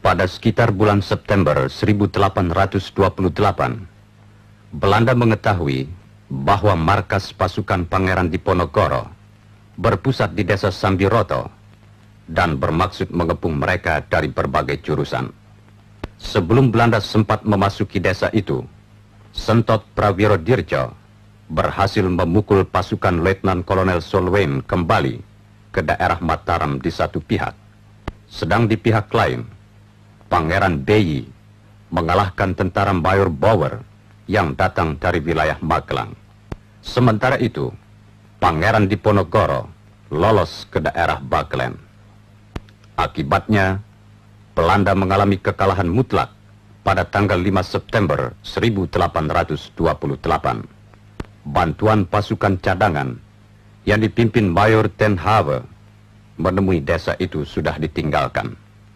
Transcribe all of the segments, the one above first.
Pada sekitar bulan September 1828, Belanda mengetahui bahwa markas pasukan Pangeran Diponegoro berpusat di desa Sambiroto dan bermaksud mengepung mereka dari berbagai jurusan. Sebelum Belanda sempat memasuki desa itu, Sentot Prawirodirjo berhasil memukul pasukan Letnan Kolonel Solwein kembali ke daerah Mataram di satu pihak. Sedang di pihak lain, Pangeran Beyi mengalahkan tentara Mayor Bower yang datang dari wilayah Magelang. Sementara itu, Pangeran Diponegoro lolos ke daerah Bagelen. Akibatnya, Belanda mengalami kekalahan mutlak pada tanggal 5 September 1828. Bantuan pasukan cadangan yang dipimpin Mayor Ten Hawe menemui desa itu sudah ditinggalkan.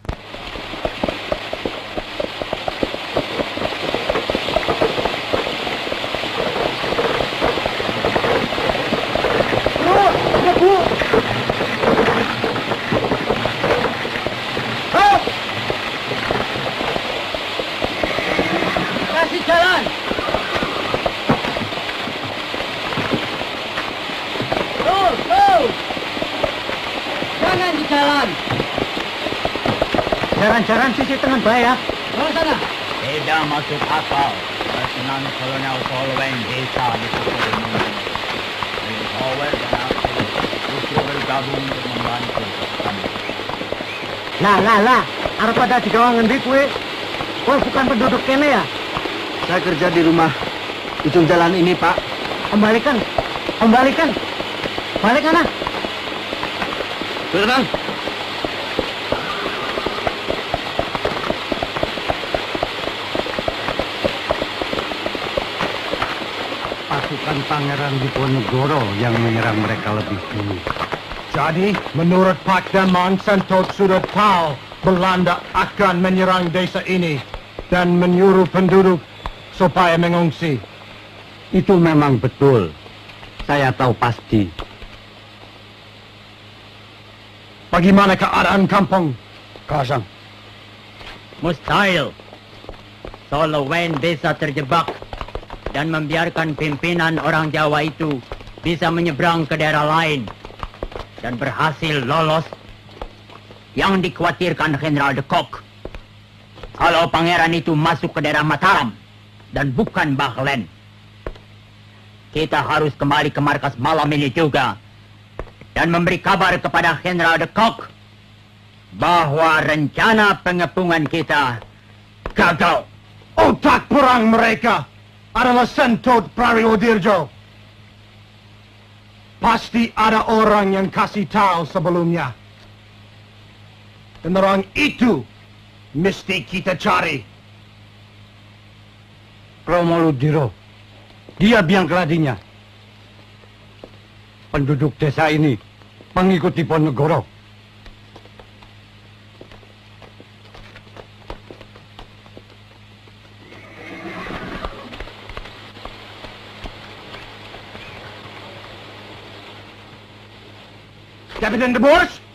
Kasih jalan. Jangan di jalan. Jalan-jalan sisi tengah bahaya. Ke sana. Tidak masuk akal. Letnan Kolonel Solwein desa dipukul mundur. Bower dan aku justru bergabung untuk membantu kami. Lah. Arep pada digawa ngendi kowe? Kowe bukan penduduk kene ya? Saya kerja di rumah ujung jalan ini, Pak. Kembalikan. Balik sana. Sudah, Bang. Pasukan Pangeran Diponegoro yang menyerang mereka lebih dulu. Jadi, menurut Pak Demang, Sentot sudah tahu Belanda akan menyerang desa ini dan menyuruh penduduk supaya mengungsi. Itu memang betul. Saya tahu pasti. Bagaimana keadaan kampung? Kosong. Mustahil. Solwein desa terjebak dan membiarkan pimpinan orang Jawa itu bisa menyeberang ke daerah lain dan berhasil lolos. Yang dikhawatirkan General de Kock, kalau pangeran itu masuk ke daerah Mataram dan bukan Bagelen, kita harus kembali ke markas malam ini juga dan memberi kabar kepada General de Kock bahwa rencana pengepungan kita gagal. Otak perang mereka adalah Sentot Prawirodirjo. Pasti ada orang yang kasih tahu sebelumnya. Dan orang itu mesti kita cari. Promoludiro. Dia biang keladinya. Penduduk desa ini pengikut Diponegoro. Kapten de Boers?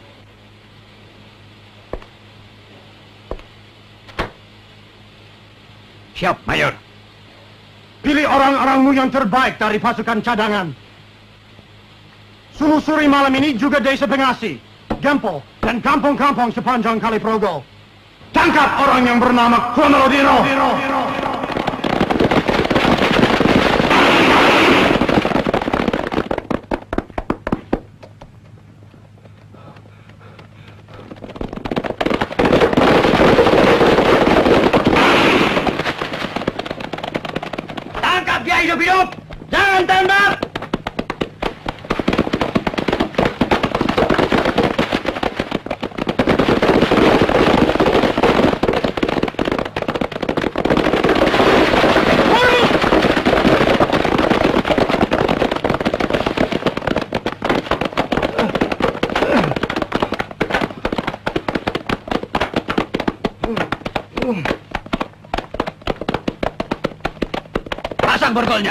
Siap, Mayor. Pilih orang-orangmu yang terbaik dari pasukan cadangan. Selusuri malam ini juga desa Pengasi, Gempo, dan kampung-kampung sepanjang Kali Progo. Tangkap orang yang bernama Kronolodiro. Dia hidup-hidup! Jangan tembak! Pasang borgolnya.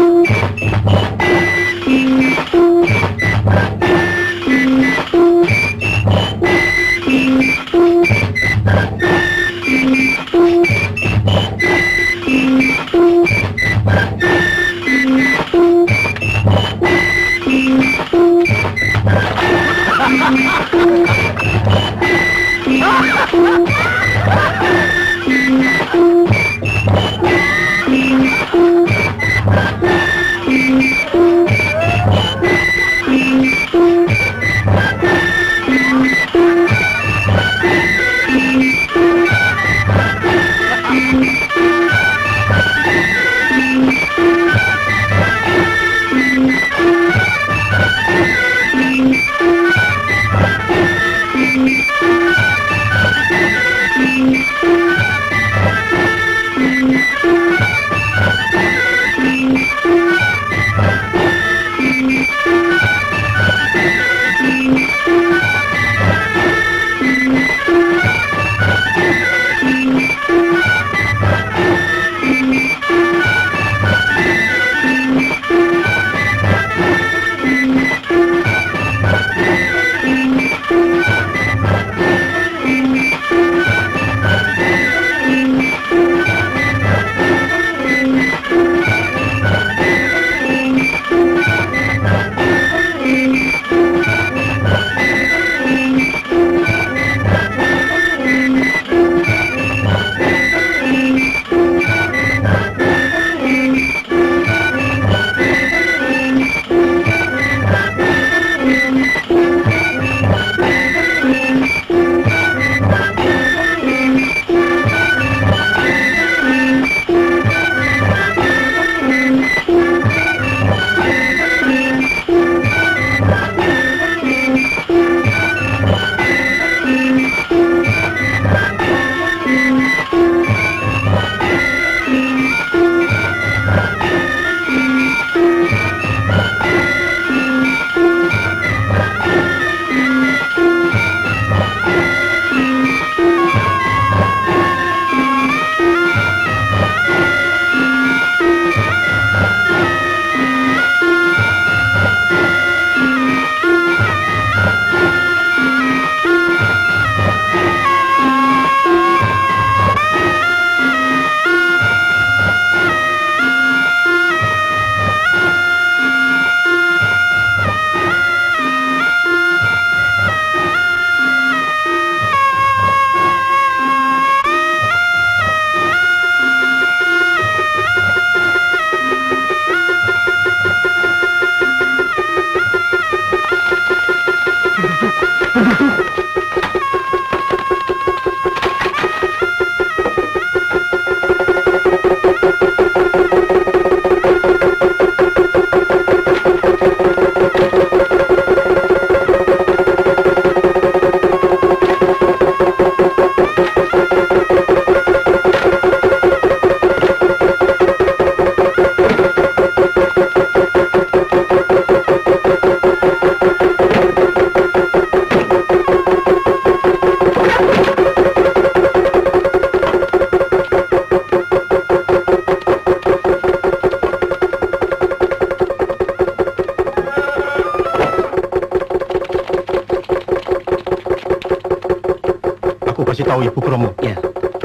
kasih tahu Ibu Kromo. Ya.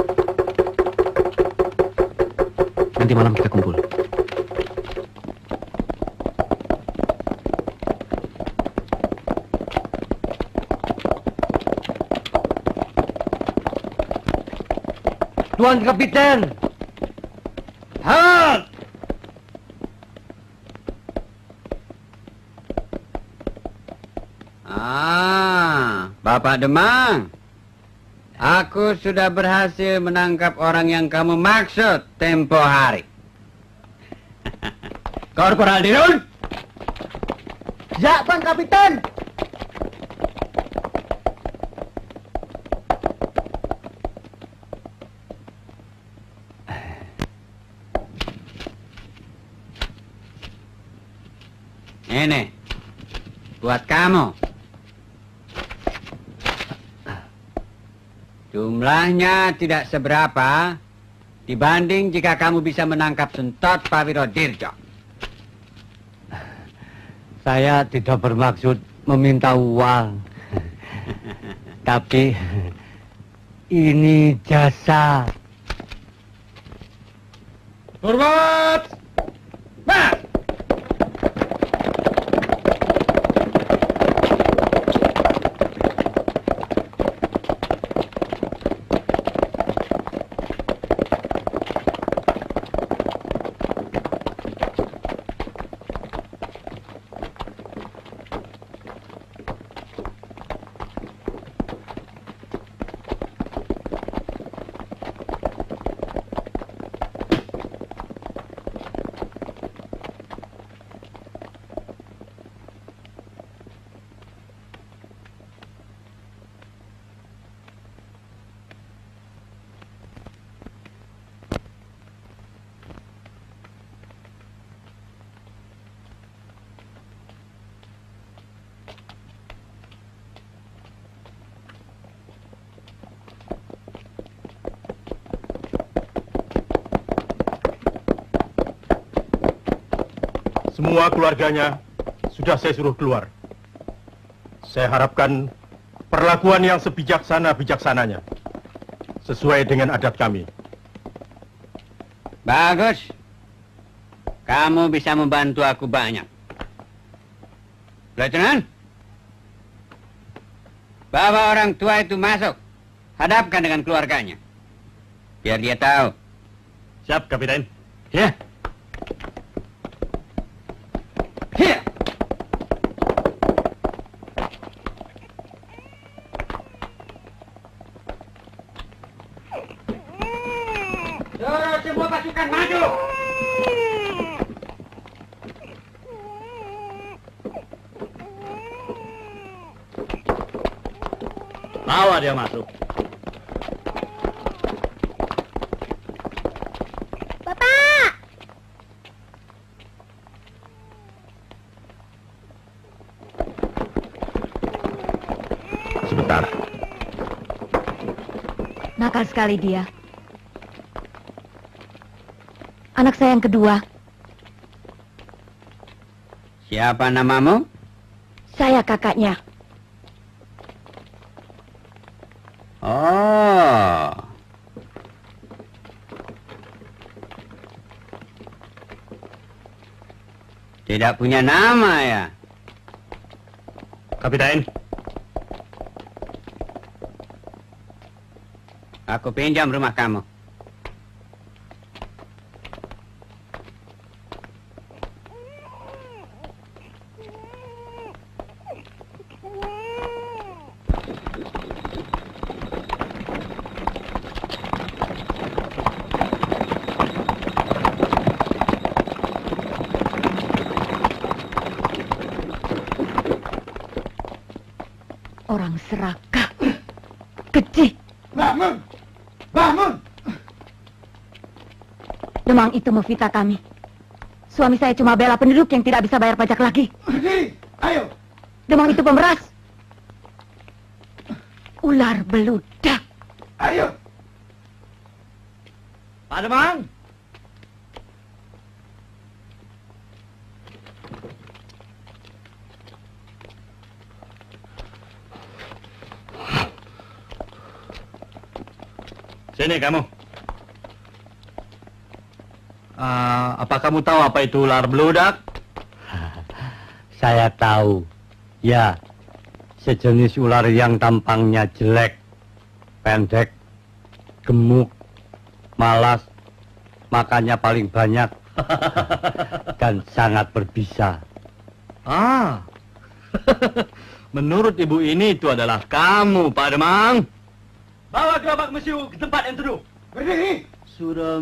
Nanti malam kita kumpul. Tuan Kapiten! Halt! Bapak Demang. Aku sudah berhasil menangkap orang yang kamu maksud tempo hari. Korporal Dirun? Ya, Bang Kapiten. Ini, buat kamu. Jumlahnya tidak seberapa dibanding jika kamu bisa menangkap Sentot Pawiro Dirjo. Saya tidak bermaksud meminta uang. Tapi ini jasa. Hormat! Mas! Semua keluarganya sudah saya suruh keluar. Saya harapkan perlakuan yang sebijaksana-bijaksananya, sesuai dengan adat kami. Bagus. Kamu bisa membantu aku banyak. Letnan, bawa orang tua itu masuk. Hadapkan dengan keluarganya. Biar dia tahu. Siap, Kapiten. Ya. Here. Suruh semua pasukan maju. Bawa dia masuk. Bapak! Sebentar. Nakal sekali dia. Anak saya yang kedua. Siapa namamu? Saya kakaknya. Oh. Tidak punya nama ya? Kapiten, Aku pinjam rumah kamu. Orang serakah. Keji. Bangun! Bangun! Demang itu memfitnah kami. Suami saya cuma bela penduduk yang tidak bisa bayar pajak lagi. Berdiri! Ayo! Demang itu pemeras. Ular beludak. Ayo! Pak Demang! sini kamu. Apa kamu tahu apa itu ular beludak? Saya tahu. Ya, sejenis ular yang tampangnya jelek, pendek, gemuk, malas, makannya paling banyak, dan sangat berbisa. Menurut ibu ini itu adalah kamu, Pak Demang. Bawa gerobak mesiu ke tempat yang teduh. Berdiri! Suram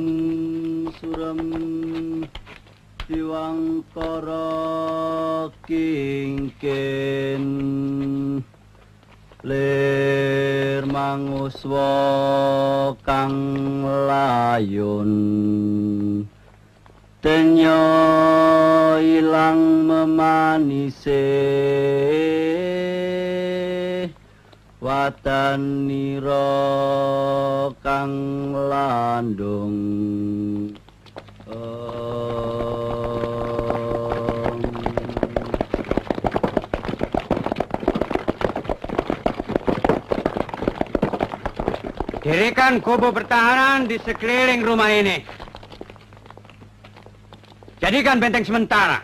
Diwangkara kingken lir manguswa kang layun tenya ilang memanise watanira kang landung Dirikan kubu pertahanan di sekeliling rumah ini. Jadikan benteng sementara.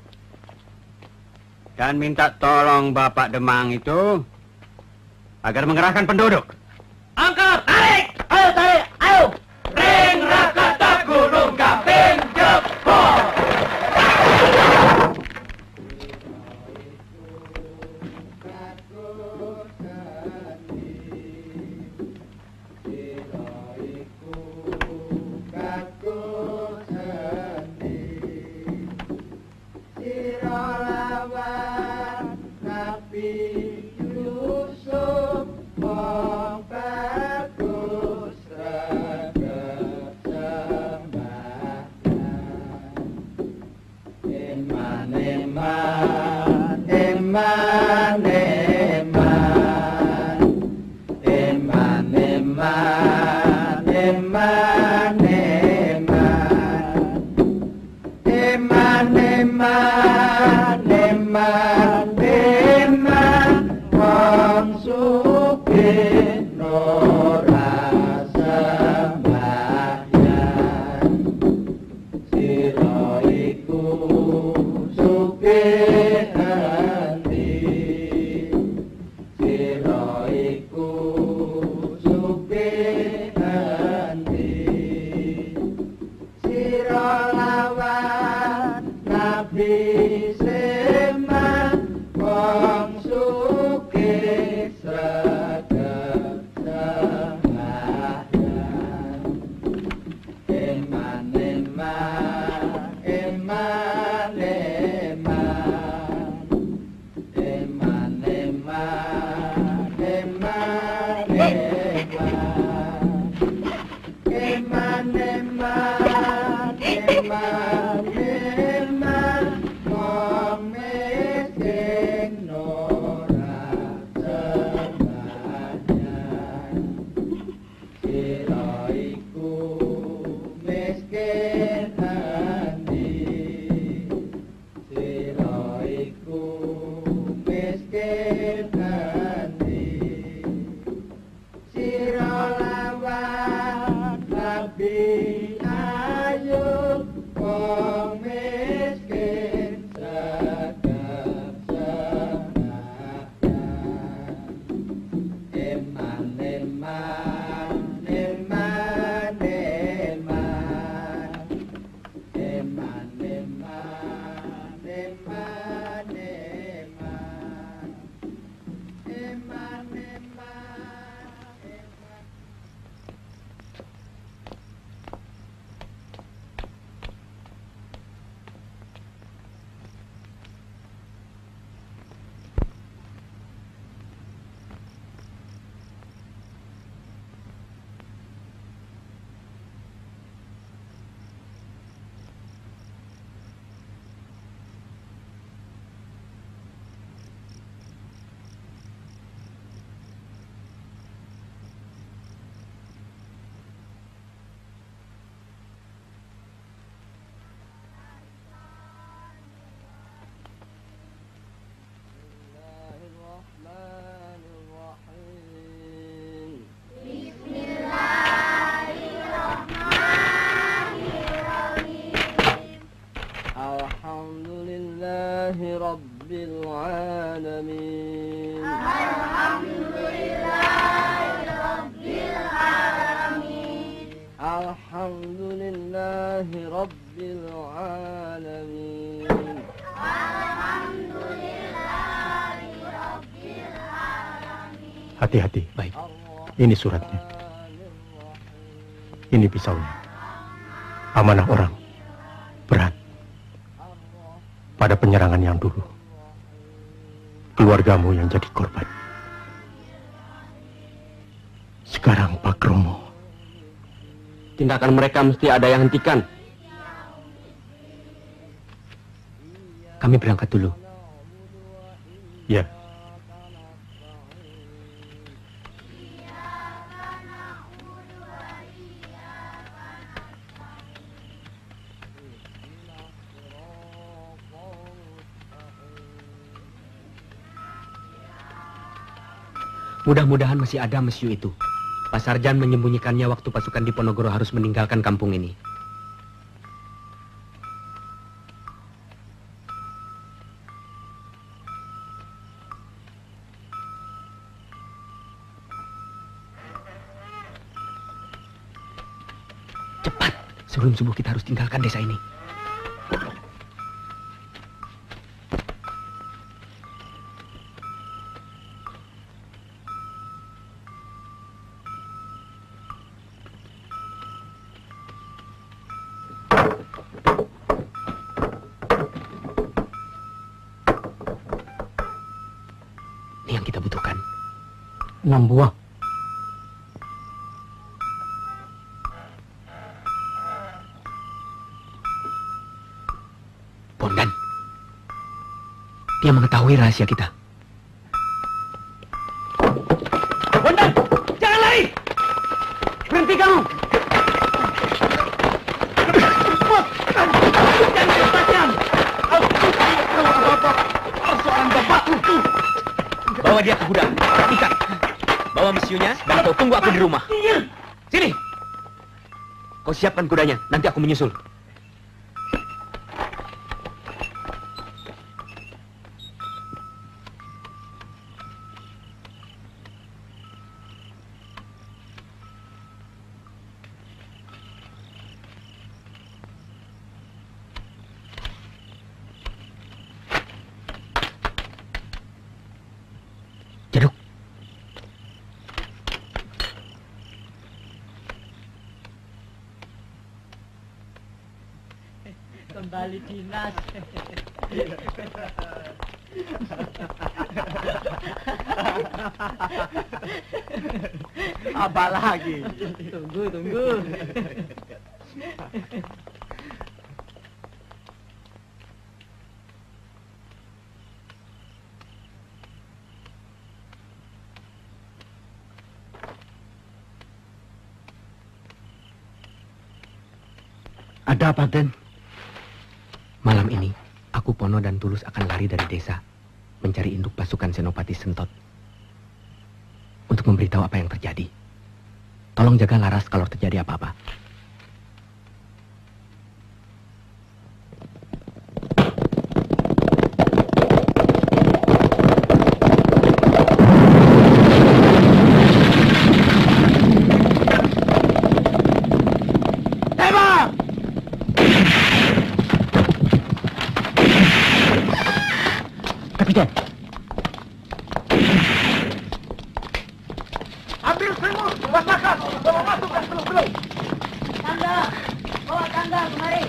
Dan minta tolong Bapak Demang itu agar mengerahkan penduduk. Angkat! Tarik! Ayo, tarik! Ayo! Ring Rakata Gunung Kaping jebol! Hati-hati. Baik. Ini suratnya. Ini pisaunya. Amanah orang. Berat. Pada penyerangan yang dulu. Keluargamu yang jadi korban. Sekarang Pak Romo. Tindakan mereka mesti ada yang hentikan. Kami berangkat dulu. Ya. Mudah-mudahan masih ada Mesyu itu. Pak Sarjan menyembunyikannya waktu pasukan Diponegoro harus meninggalkan kampung ini. Cepat, sebelum subuh kita harus tinggalkan desa ini. Ini yang kita butuhkan. 6 buah. Bondan, dia mengetahui rahasia kita. Bondan, jangan lari! Berhenti kamu! Jangan lepaskan! Persoalan bapak! Bawa dia ke gudang, ikat. Bawa mesiunya dan kau tunggu aku di rumah. Sini! Kau siapkan kudanya, nanti aku menyusul. Jeduk. Kembali dinas. Apa lagi? Tunggu. Ada apa, Den? Malam ini, aku, Pono, dan Tulus akan lari dari desa, mencari induk pasukan Senopati Sentot, untuk memberitahu apa yang terjadi. Tolong jaga Laras kalau terjadi apa-apa. Kapiten. Ambil selimut, basahkan, bawa masuk dan belum. Tangga, bawa tangga kemari.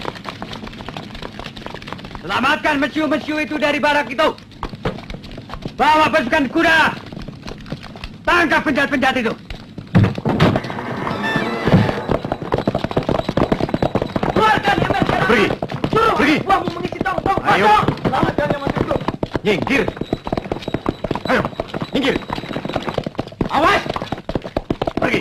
Selamatkan mesiu-mesiu itu dari barak itu. Bawa pasukan kuda. Tangkap penjahat-penjahat itu. Keluarkan ember sekarang. Pergi. Suruh Pergi. buahmu mengisi tong. Ayo. Selamatkan yang masih hidup. Nyingkir. Ayo, nyingkir. Awas. Pergi.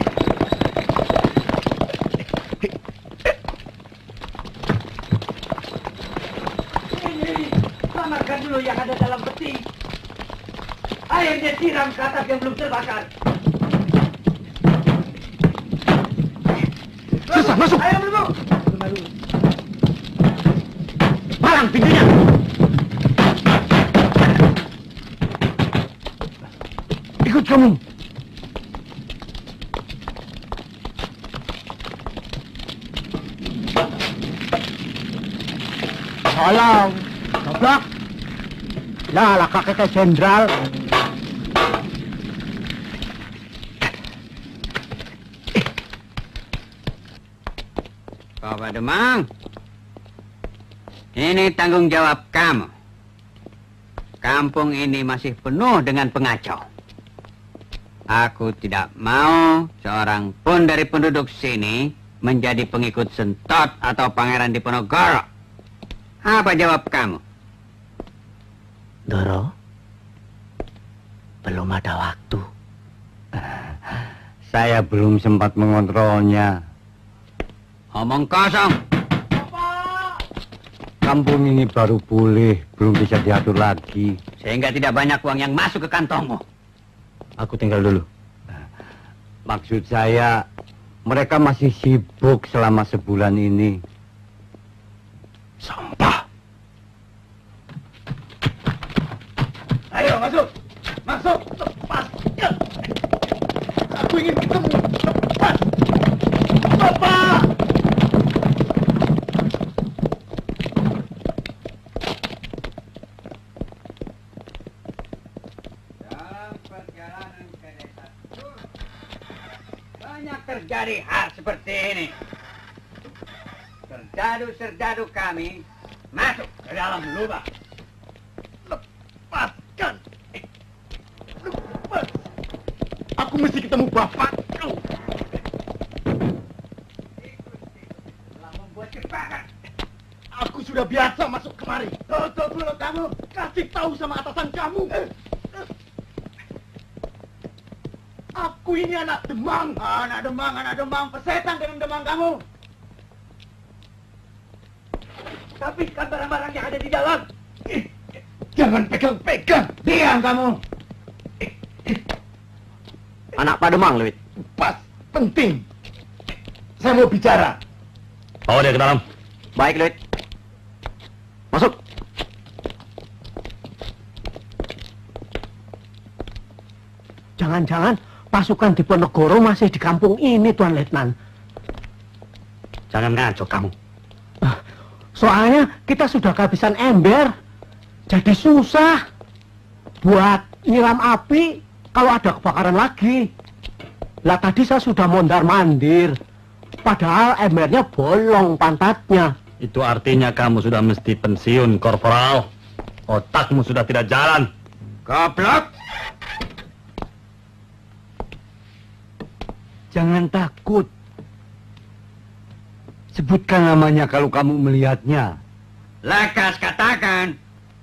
Ini, selamatkan dulu yang ada dalam peti. Airnya siram ke atas yang belum terbakar. Susah, masuk. Ayo dulu. Palang pintunya. Ikut kamu. Tolong. Goblok. Lah, kakek jenderal. Bapak Demang, ini tanggung jawab kamu. Kampung ini masih penuh dengan pengacau. Aku tidak mau seorang pun dari penduduk sini menjadi pengikut Sentot atau Pangeran Diponegoro. Apa jawab kamu? Doro, belum ada waktu. Saya belum sempat mengontrolnya. Omong kosong. Kampung ini baru pulih, belum bisa diatur lagi. Sehingga tidak banyak uang yang masuk ke kantongmu. Aku tinggal dulu. Maksud saya, mereka masih sibuk selama sebulan ini. Sampah. Ayo masuk, masuk, lepas. Ya. Aku ingin ketemu, lepas. Bapak. Dalam perjalanan ke desa banyak terjadi hal seperti ini. Serdadu-serdadu kami masuk ke dalam lubang. Lepaskan. Lepas. Aku mesti ketemu bapakku. Telah membuat jebakan. Aku sudah biasa masuk kemari. Tutup mulut kamu. Kasih tahu sama atasan kamu. Aku ini anak Demang. Anak Demang. Persetan dengan Demang kamu. Tapi kan barang-barang yang ada di dalam. Jangan pegang-pegang. Diam kamu. Anak Pak Demang, Luit. Pas. Penting. Saya mau bicara. Bawa dia ke dalam. Baik, Luit. Masuk. Jangan-jangan pasukan Diponegoro masih di kampung ini, Tuan Letnan. Jangan ngaco kamu. Soalnya kita sudah kehabisan ember. Jadi susah buat nyiram api kalau ada kebakaran lagi. Lah tadi saya sudah mondar-mandir. Padahal embernya bolong pantatnya. Itu artinya kamu sudah mesti pensiun, Korporal. Otakmu sudah tidak jalan. Goblok. Jangan takut. Sebutkan namanya kalau kamu melihatnya. Lekas katakan.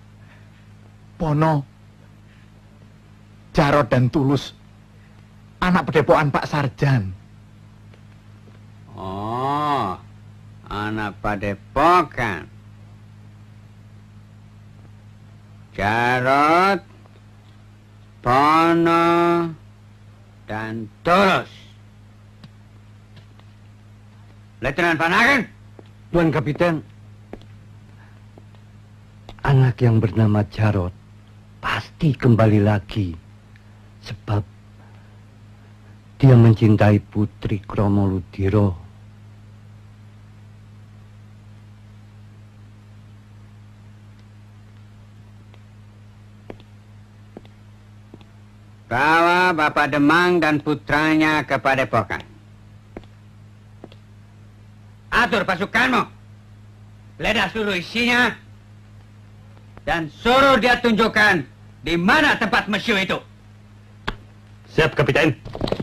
Pono, Jarot dan Tulus, anak pedepokan Pak Sarjan. Oh, anak padepokan. Jarot, Pono, dan Tulus. Letnan Van Hagen. Tuan Kapiten, anak yang bernama Jarot pasti kembali lagi. Sebab dia mencintai Putri Kromoludiro. Bawa Bapak Demang dan putranya ke padepokan. Atur pasukanmu. Geledah seluruh isinya. Dan suruh dia tunjukkan di mana tempat mesyu itu. Siap, Kapiten.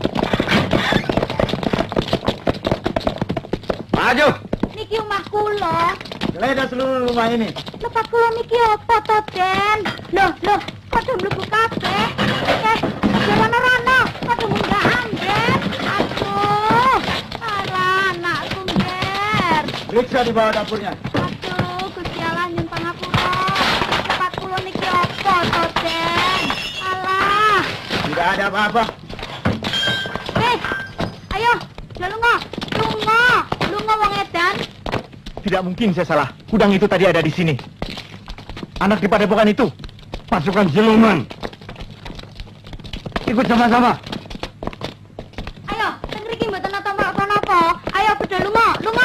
Maju. Niki omah kula. Geledah seluruh rumah ini. Lepas kula niki apa to, Den? Loh, kok do mlebu kabeh? Rono, kok munggah Den? Aduh. Alah, anakku, Der. Periksa di bawah dapurnya. Aduh, Gusti Allah nyun pangapura. Lepas kula niki apa to, Den? Alah. Tidak ada apa-apa. Ayo, lunga wong edan. Tidak mungkin saya salah. Kudang itu tadi ada di sini. Anak di padepokan itu. Pasukan siluman. Ikut sama-sama. Ayo, teng mriki mboten napa-napa. Ayo padha lunga.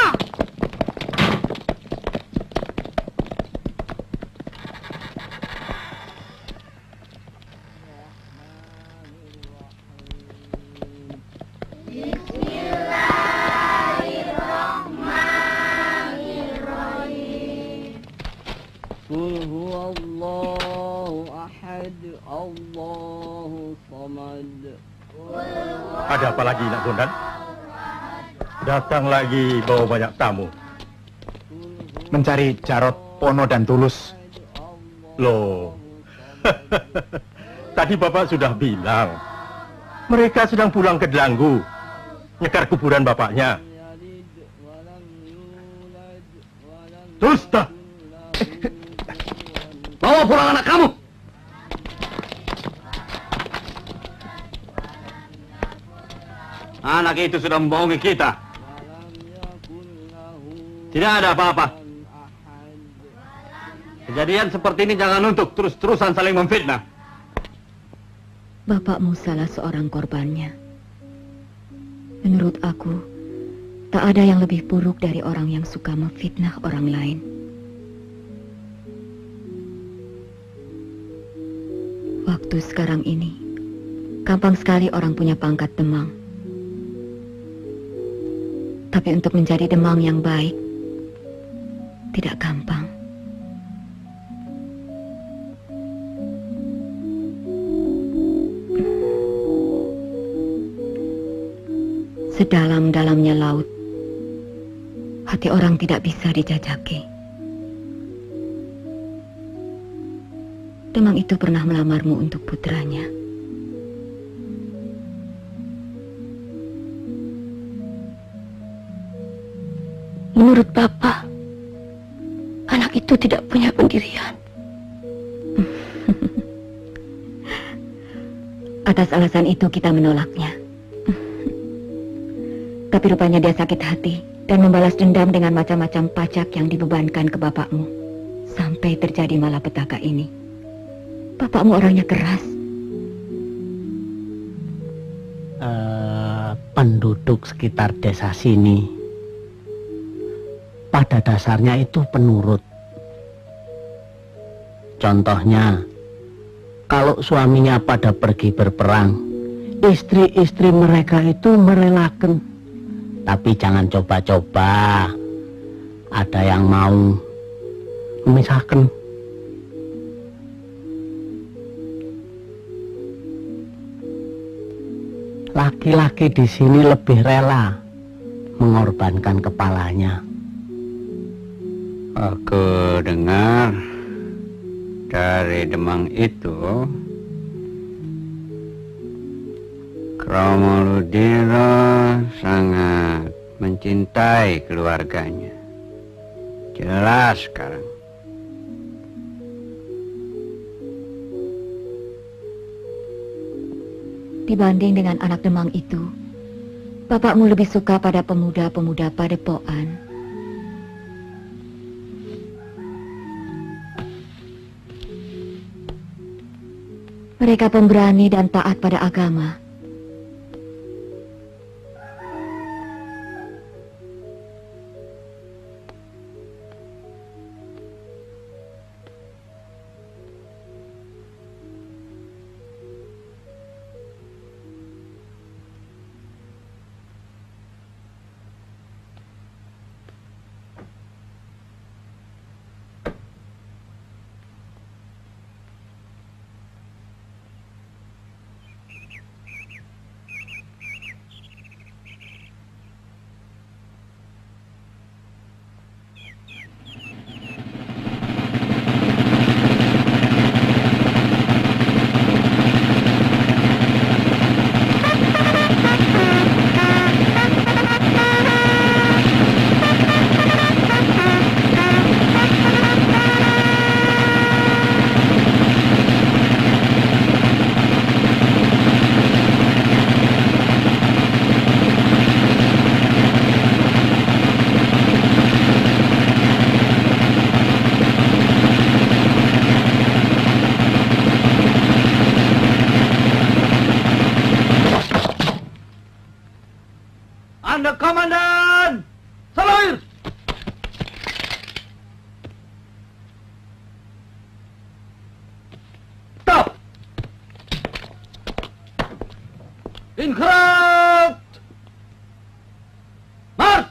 Qul huwallahu ahad, Allahu samad. Ada apa lagi, Nak Bondan? Datang lagi bawa banyak tamu. Mencari Jarot, Pono, dan Tulus. Loh, tadi Bapak sudah bilang. Mereka sedang pulang ke Delanggu. Nyekar kuburan bapaknya. Dusta! Bawa pulang anak kamu! anak itu sudah membohongi kita. Tidak ada apa-apa. Kejadian seperti ini jangan untuk terus-terusan saling memfitnah. Bapakmu salah seorang korbannya. Menurut aku, tak ada yang lebih buruk dari orang yang suka memfitnah orang lain. Waktu sekarang ini, gampang sekali orang punya pangkat demang. Tapi untuk menjadi demang yang baik, tidak gampang. Sedalam-dalamnya laut, hati orang tidak bisa dijajaki. Demang itu pernah melamarmu untuk putranya. Menurut Bapak, anak itu tidak punya pendirian. Atas alasan itu kita menolaknya. Tapi rupanya dia sakit hati dan membalas dendam dengan macam-macam pajak yang dibebankan ke bapakmu. Sampai terjadi malapetaka ini. Bapakmu orangnya keras. Penduduk sekitar desa sini pada dasarnya itu penurut. Contohnya, kalau suaminya pada pergi berperang, istri-istri mereka itu merelakan. Tapi jangan coba-coba. Ada yang mau memisahkan. Laki-laki di sini lebih rela mengorbankan kepalanya. Aku dengar dari Demang itu, Kromoludiro sangat mencintai keluarganya. Jelas sekarang. Dibanding dengan anak Demang itu, bapakmu lebih suka pada pemuda-pemuda padepokan. Mereka pemberani dan taat pada agama. Anda komandan! Salir! Stop! Inkrot! March!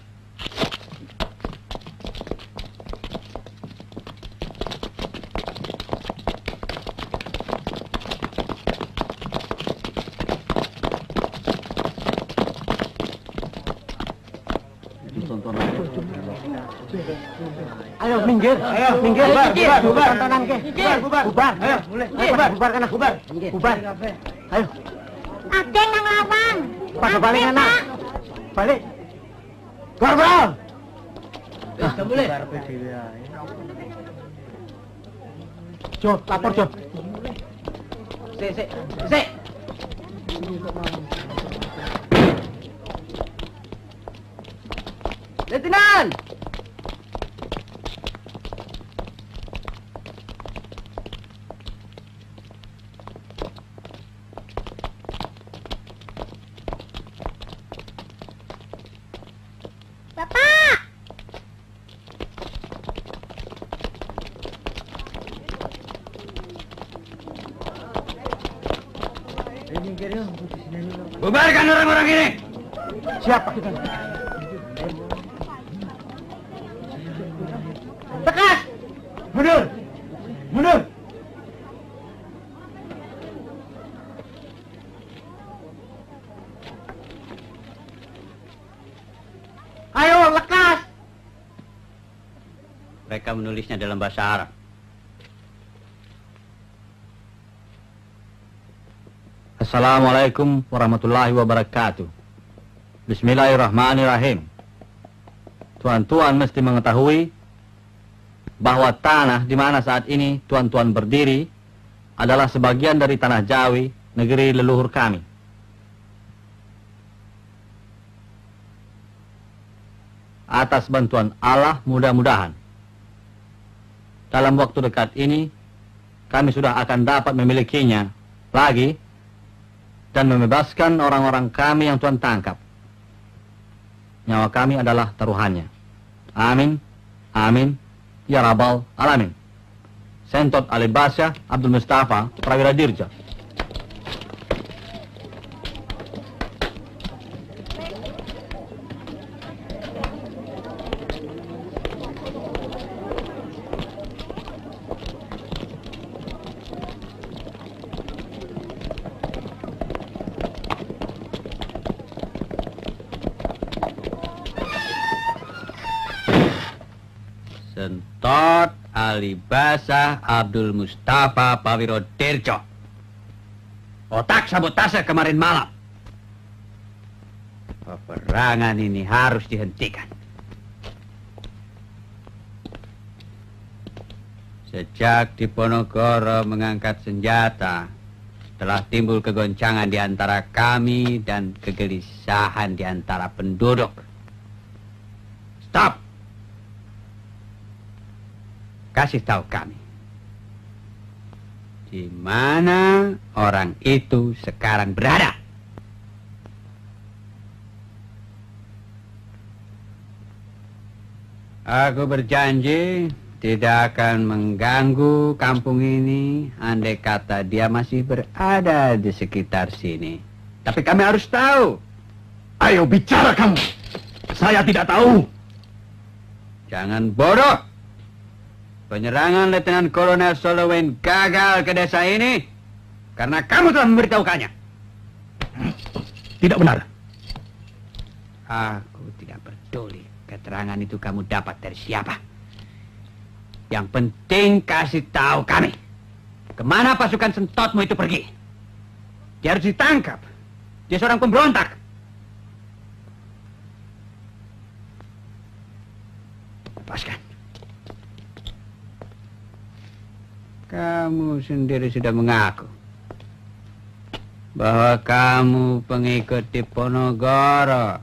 Ayo minggir, minggir, bubar, tontonan ke, bubar, ayo, bubar karena bubar, ayo. Ada yang lawan. Pada balik anak, balik. Korporal. Boleh. Jo, lapor Jo. Sik. Letnan! Bapak! Bubarkan orang-orang ini. Siapa kita? Tekas! Mundur! Mundur! Ayo, lekas! Mereka menulisnya dalam bahasa Arab. Assalamualaikum warahmatullahi wabarakatuh. Bismillahirrahmanirrahim. Tuan-tuan mesti mengetahui bahwa tanah di mana saat ini tuan-tuan berdiri adalah sebagian dari tanah Jawi, negeri leluhur kami. Atas bantuan Allah mudah-mudahan dalam waktu dekat ini kami sudah akan dapat memilikinya lagi dan membebaskan orang-orang kami yang Tuhan tangkap. Nyawa kami adalah taruhannya. Amin, amin, ya Rabbal Alamin. Sentot Ali Basyah Abdul Mustafa Prawira Dirja. Sentot Ali Basyah Abdul Mustafa Prawira Dirja. Otak sabotase kemarin malam. Peperangan ini harus dihentikan. Sejak Diponegoro mengangkat senjata, telah timbul kegoncangan di antara kami dan kegelisahan di antara penduduk. Stop! Kasih tahu kami, di mana orang itu sekarang berada. Aku berjanji tidak akan mengganggu kampung ini andai kata dia masih berada di sekitar sini. Tapi kami harus tahu. Ayo bicara kamu. Saya tidak tahu. Jangan bodoh. Penyerangan Letnan Kolonel Solowen gagal ke desa ini karena kamu telah memberitahukannya. Tidak benar. Aku tidak peduli keterangan itu kamu dapat dari siapa. Yang penting kasih tahu kami kemana pasukan Sentotmu itu pergi. Dia harus ditangkap. Dia seorang pemberontak. Lepaskan. Kamu sendiri sudah mengaku bahwa kamu pengikut Diponegoro,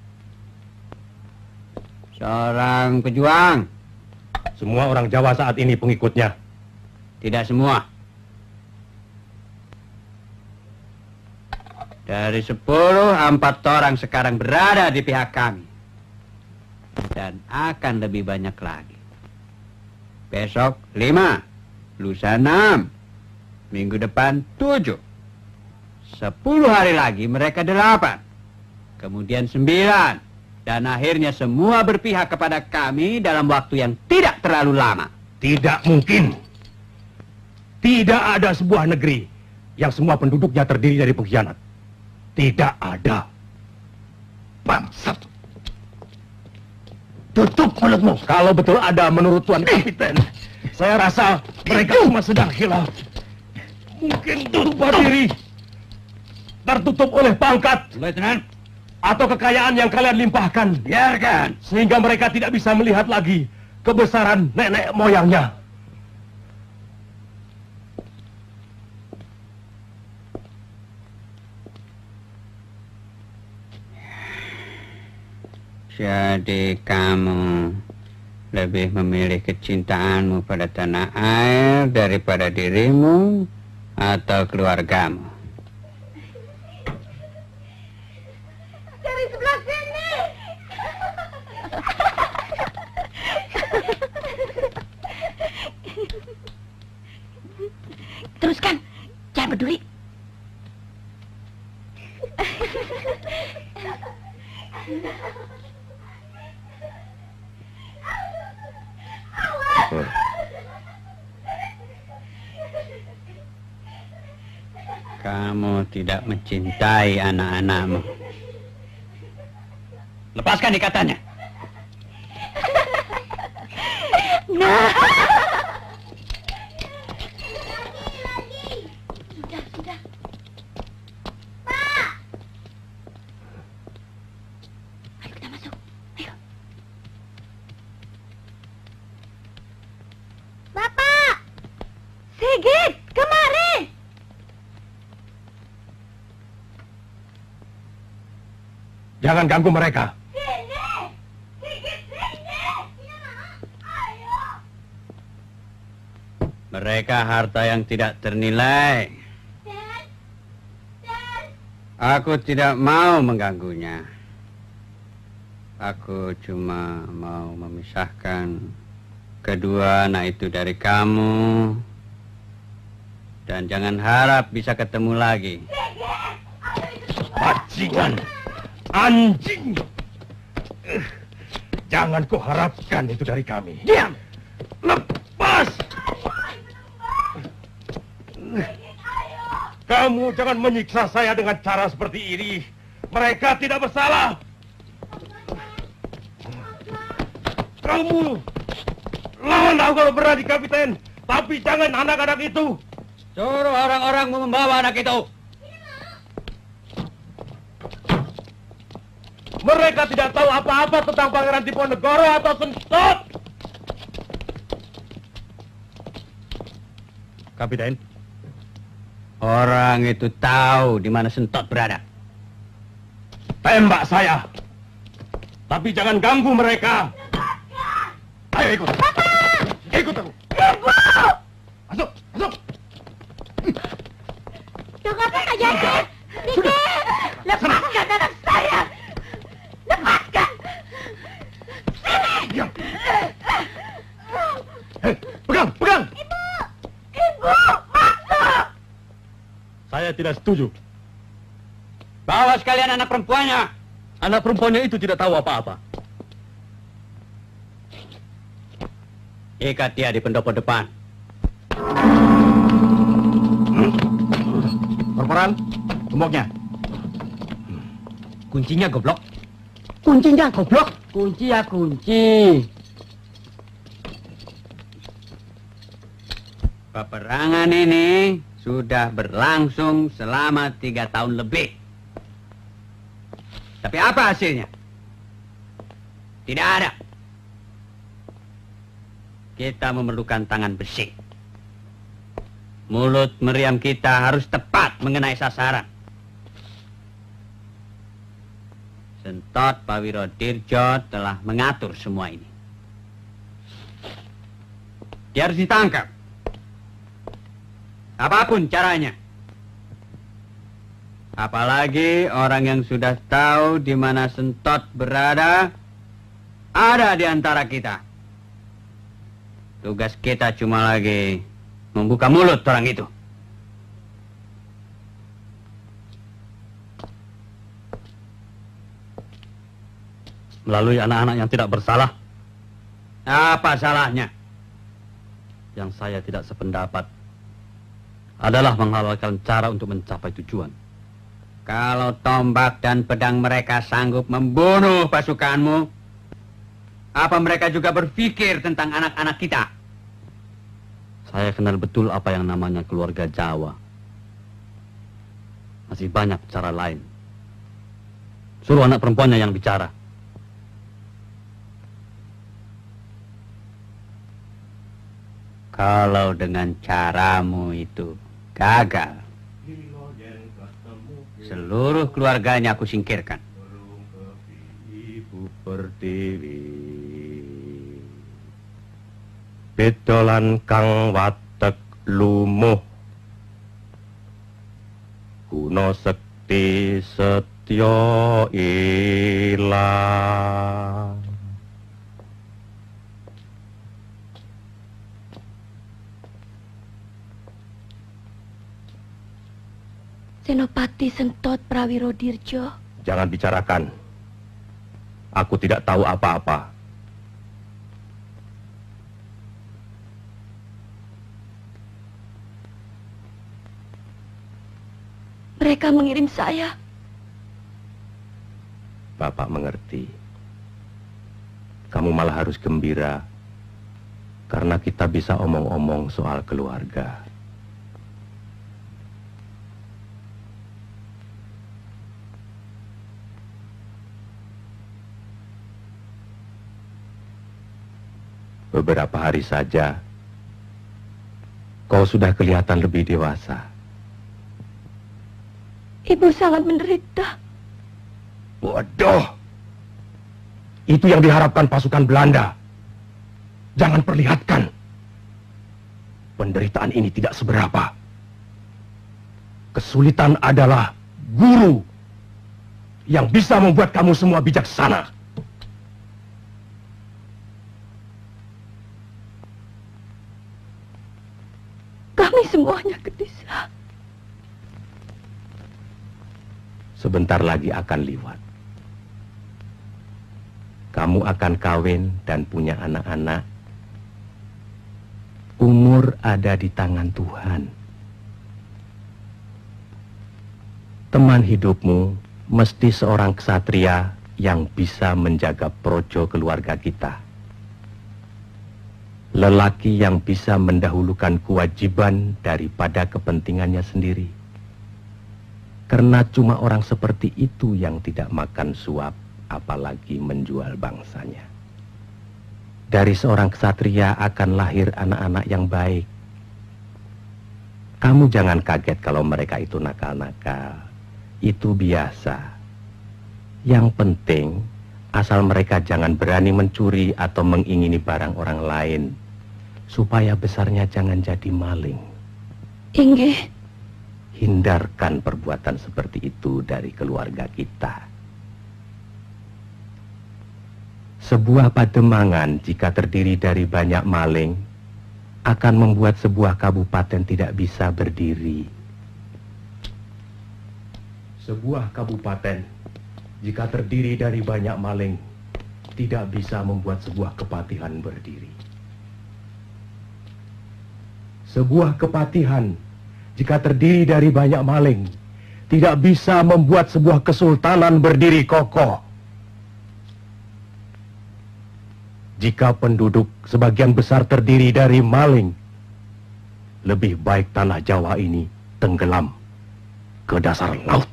seorang pejuang. Semua orang Jawa saat ini pengikutnya. Tidak semua. Dari 10, 4 orang sekarang berada di pihak kami. Dan akan lebih banyak lagi. Besok 5. Lusa 6, minggu depan 7, 10 hari lagi mereka 8, kemudian 9, dan akhirnya semua berpihak kepada kami dalam waktu yang tidak terlalu lama. Tidak mungkin. Tidak ada sebuah negeri yang semua penduduknya terdiri dari pengkhianat. Tidak ada. Bangsat. Tutup mulutmu. Kalau betul ada menurut Tuan Kapiten, saya rasa mereka semua sedang hilaf. Mungkin lupa diri. Tertutup oleh pangkat. Letnan. Atau kekayaan yang kalian limpahkan. Biarkan. Sehingga mereka tidak bisa melihat lagi kebesaran nenek moyangnya. Jadi kamu lebih memilih kecintaanmu pada tanah air daripada dirimu atau keluargamu? Dari sebelah sini. Teruskan, jangan peduli. Kamu tidak mencintai anak-anakmu. Lepaskan ikatannya. Nah. Sudah. Pak. Ayo kita masuk. Ayo. Bapak. Sigit, kemari. Jangan ganggu mereka. Mereka harta yang tidak ternilai. Aku tidak mau mengganggunya. Aku cuma mau memisahkan kedua anak itu dari kamu. Dan jangan harap bisa ketemu lagi. Bajingan! Anjing! Jangan kau harapkan itu dari kami. Diam! Lepas! Kamu jangan menyiksa saya dengan cara seperti ini. Mereka tidak bersalah. Kamu lawan aku kalau berani, Kapiten. Tapi jangan anak-anak itu. Suruh orang-orang membawa anak itu. Mereka tidak tahu apa-apa tentang Pangeran Diponegoro atau Sentot. Kapiten, orang itu tahu di mana Sentot berada. Tembak saya. Tapi jangan ganggu mereka. Ayo ikut. Ikut aku. Ibu! Masuk, masuk. Jangan apa jadi? Dikit! Lepaskan anak saya! Lepaskan! Sini! Diam. Hei, pegang, pegang. Ibu! Ibu! Masuk! Saya tidak setuju. Bawa sekalian anak perempuannya. Anak perempuannya itu tidak tahu apa-apa. Ikat dia di pendopo depan. Korporal, gemboknya. Kuncinya goblok. Kuncinya goblok. Kunci ya kunci. Peperangan ini sudah berlangsung selama 3 tahun lebih. Tapi apa hasilnya? Tidak ada. Kita memerlukan tangan besi. Mulut meriam kita harus tepat mengenai sasaran. Sentot Pawiro Dirjo telah mengatur semua ini. Dia harus ditangkap. Apapun caranya. Apalagi orang yang sudah tahu di mana Sentot berada, ada di antara kita. Tugas kita cuma lagi membuka mulut orang itu. Melalui anak-anak yang tidak bersalah. Apa salahnya? Yang saya tidak sependapat adalah menghalalkan cara untuk mencapai tujuan. Kalau tombak dan pedang mereka sanggup membunuh pasukanmu, apa mereka juga berpikir tentang anak-anak kita? Saya kenal betul apa yang namanya keluarga Jawa. Masih banyak cara lain. Suruh anak perempuannya yang bicara. Kalau dengan caramu itu gagal, seluruh keluarganya aku singkirkan. berdiri. Bedolan kang watek lumuh, guna sekti setya ilang. Senopati Sentot Prawiro Dirjo. Jangan bicarakan. Aku tidak tahu apa-apa. Mereka mengirim saya. Bapak mengerti. Kamu malah harus gembira karena kita bisa omong-omong soal keluarga. Beberapa hari saja, kau sudah kelihatan lebih dewasa. Ibu sangat menderita. Bodoh! Itu yang diharapkan pasukan Belanda. Jangan perlihatkan. Penderitaan ini tidak seberapa. Kesulitan adalah guru yang bisa membuat kamu semua bijaksana. Kami semuanya gelisah. Sebentar lagi akan liwat. Kamu akan kawin dan punya anak-anak. Umur ada di tangan Tuhan. Teman hidupmu mesti seorang ksatria yang bisa menjaga projo keluarga kita. Lelaki yang bisa mendahulukan kewajiban daripada kepentingannya sendiri. Karena cuma orang seperti itu yang tidak makan suap, apalagi menjual bangsanya. Dari seorang ksatria akan lahir anak-anak yang baik. Kamu jangan kaget kalau mereka itu nakal-nakal. Itu biasa. Yang penting, asal mereka jangan berani mencuri atau mengingini barang orang lain. Supaya besarnya jangan jadi maling. Inggih. Hindarkan perbuatan seperti itu dari keluarga kita. Sebuah pademangan jika terdiri dari banyak maling akan membuat sebuah kabupaten tidak bisa berdiri. Sebuah kabupaten jika terdiri dari banyak maling tidak bisa membuat sebuah kepatihan berdiri. Sebuah kepatihan jika terdiri dari banyak maling tidak bisa membuat sebuah kesultanan berdiri kokoh. Jika penduduk sebagian besar terdiri dari maling, lebih baik tanah Jawa ini tenggelam ke dasar laut.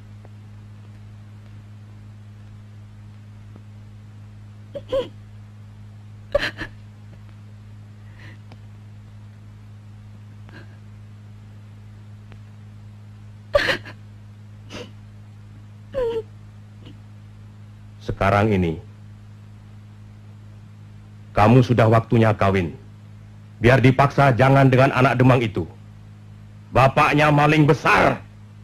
Sekarang ini, kamu sudah waktunya kawin. Biar dipaksa jangan dengan anak Demang itu. Bapaknya maling besar.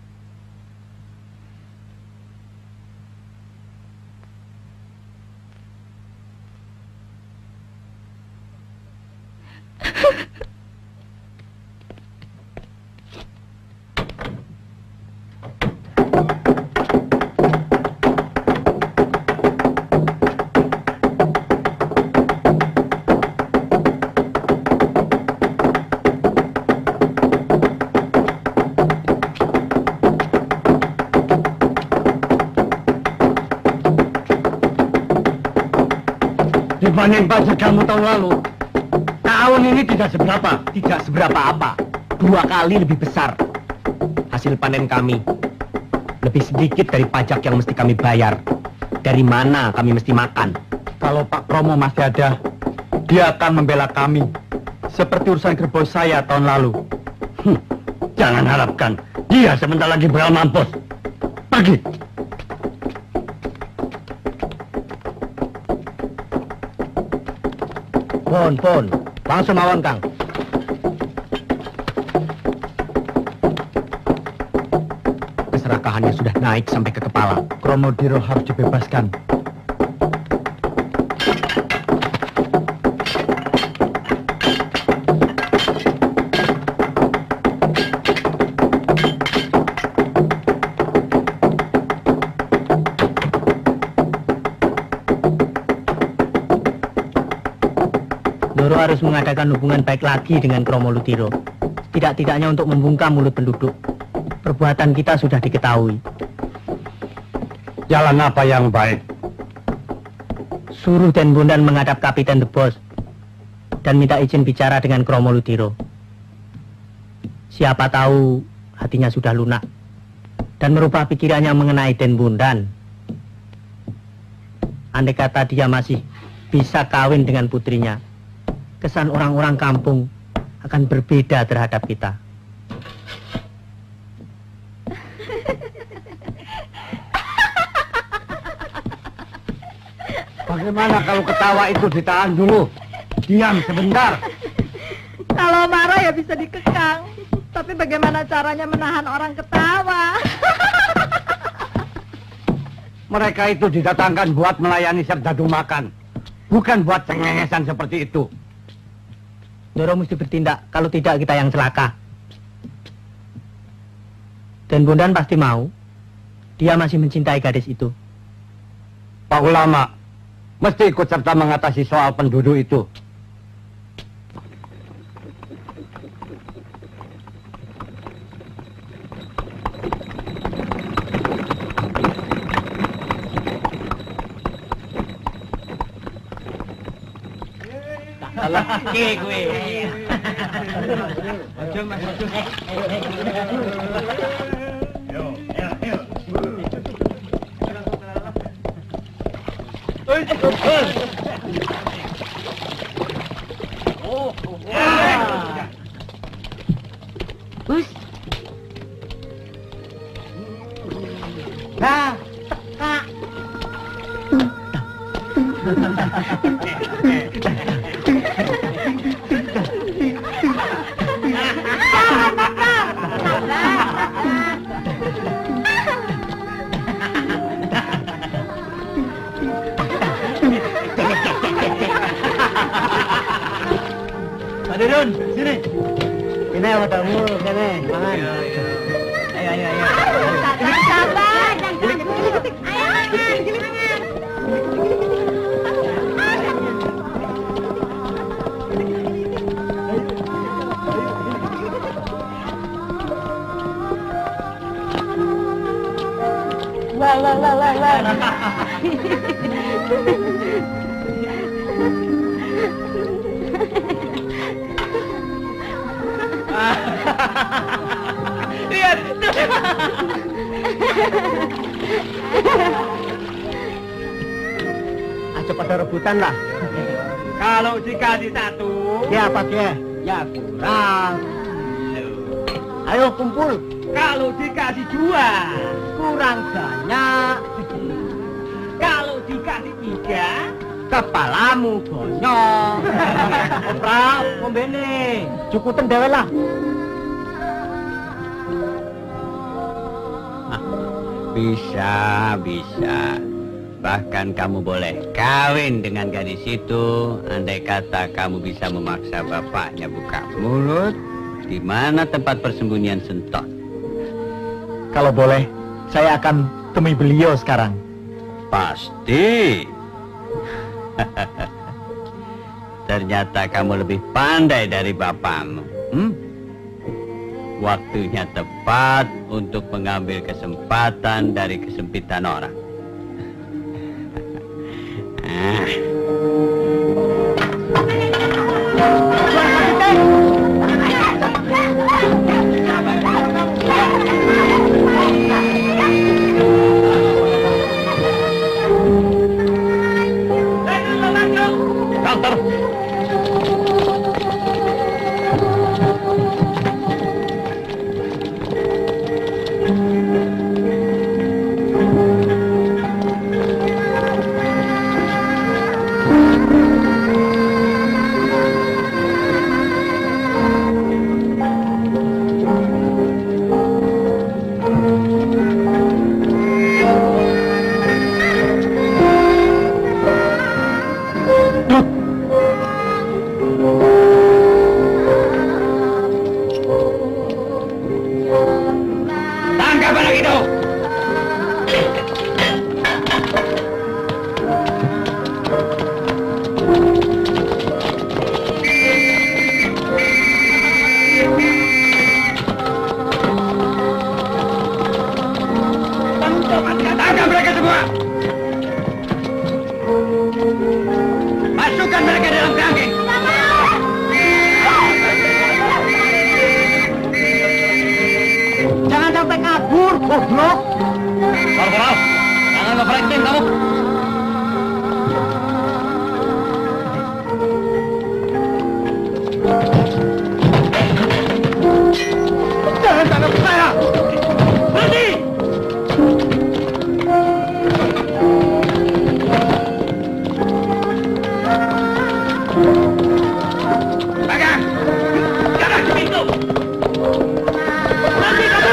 Dibanding pajak kamu tahun lalu, tahun ini tidak seberapa. Tidak seberapa apa, 2 kali lebih besar. Hasil panen kami lebih sedikit dari pajak yang mesti kami bayar. Dari mana kami mesti makan? Kalau Pak Kromo masih ada, dia akan membela kami. Seperti urusan kerbau saya tahun lalu. Jangan harapkan dia sebentar lagi bakal mampus. Pergi. Pon. Langsung mawon, Kang. Keserakahannya sudah naik sampai ke kepala. Kromodiro harus dibebaskan. Doro harus mengadakan hubungan baik lagi dengan Kromolutiro. Tidak-tidaknya untuk membungkam mulut penduduk. Perbuatan kita sudah diketahui. Jalan apa yang baik? Suruh Den Bondan menghadap Kapiten The Boss dan minta izin bicara dengan Kromolutiro. Siapa tahu hatinya sudah lunak dan merubah pikirannya mengenai Den Bondan. Andai kata dia masih bisa kawin dengan putrinya, kesan orang-orang kampung akan berbeda terhadap kita. Bagaimana kalau ketawa itu ditahan dulu? Diam sebentar. Kalau marah ya bisa dikekang. Tapi bagaimana caranya menahan orang ketawa? Mereka itu didatangkan buat melayani serdadu makan. Bukan buat cengengesan seperti itu. Doro mesti bertindak, kalau tidak kita yang celaka. Den Bondan pasti mau. Dia masih mencintai gadis itu. Pak Ulama mesti ikut serta mengatasi soal penduduk itu. Laki gue. Nah, Pak Dudun, sini. ini apa tamu? Sini, mangan. Ayo. Sabar, jangan Lihat. Aja pada rebutan lah. Kalau dikasih satu, Ya apa dia? ya kurang. Ayo kumpul. Kalau dikasih dua, kurang banyak. Kalau dikasih tiga, kepalamu bonyok. Oprak, ngombene. Cukup dewe lah. Bisa. Bahkan kamu boleh kawin dengan gadis itu, andai kata kamu bisa memaksa bapaknya buka mulut di mana tempat persembunyian Sentot. Kalau boleh, saya akan temui beliau sekarang. Pasti. Ternyata kamu lebih pandai dari bapakmu. Waktunya tepat untuk mengambil kesempatan dari kesempitan orang. Goblok! Korporal, jangan nge-flexing kamu. Jangan tangkap saya! Berhenti! Pegang! Jangan ke pintu! Berhenti kamu!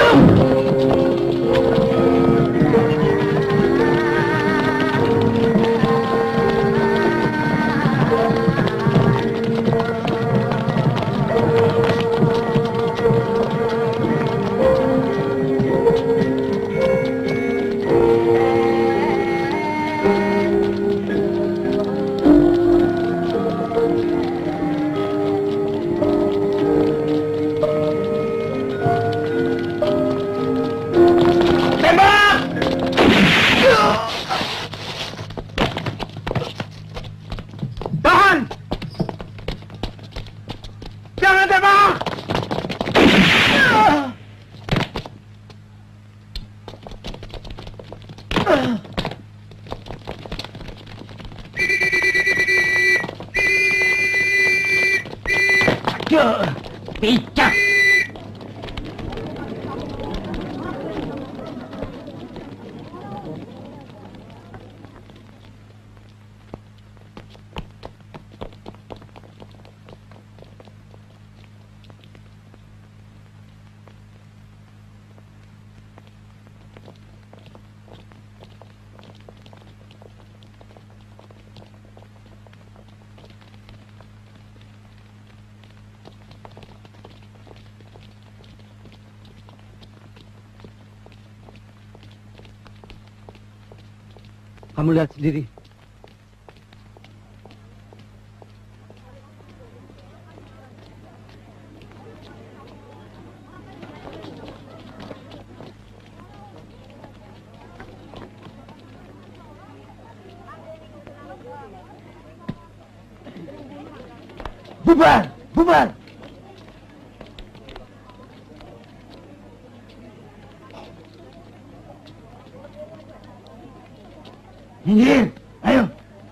Tahan! Jangan tembak! Aduh, bijak! Kamu lihat sendiri. Bubar! Bubar! Minggir! Ayo!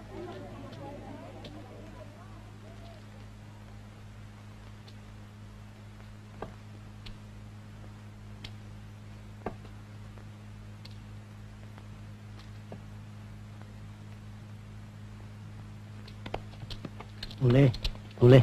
Boleh, boleh.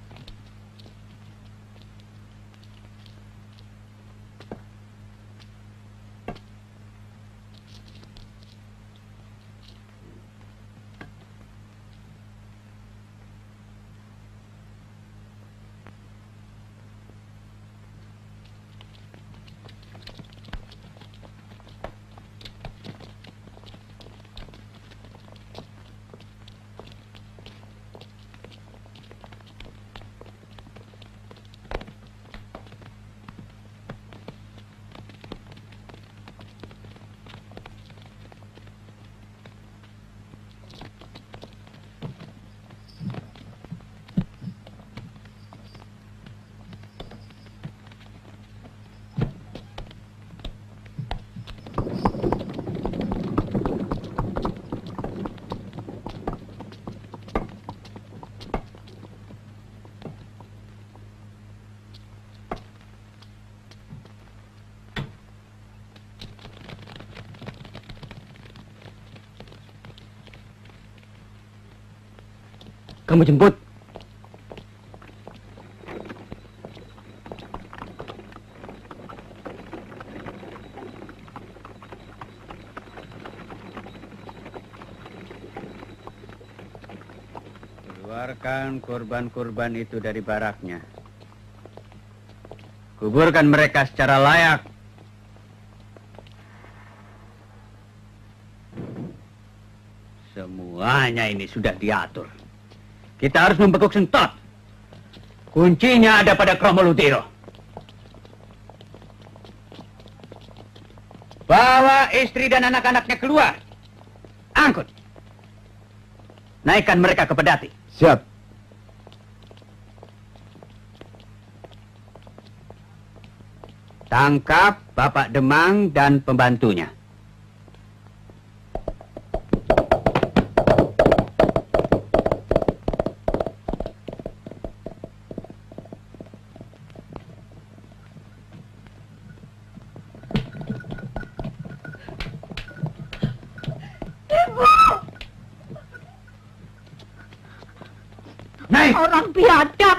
Kamu jemput. Keluarkan korban-korban itu dari baraknya. Kuburkan mereka secara layak. Semuanya ini sudah diatur. Kita harus membekuk Sentot. Kuncinya ada pada Kromoludiro. Bawa istri dan anak-anaknya keluar. Angkut. Naikkan mereka ke pedati. Siap. Tangkap Bapak Demang dan pembantunya. Orang biadab.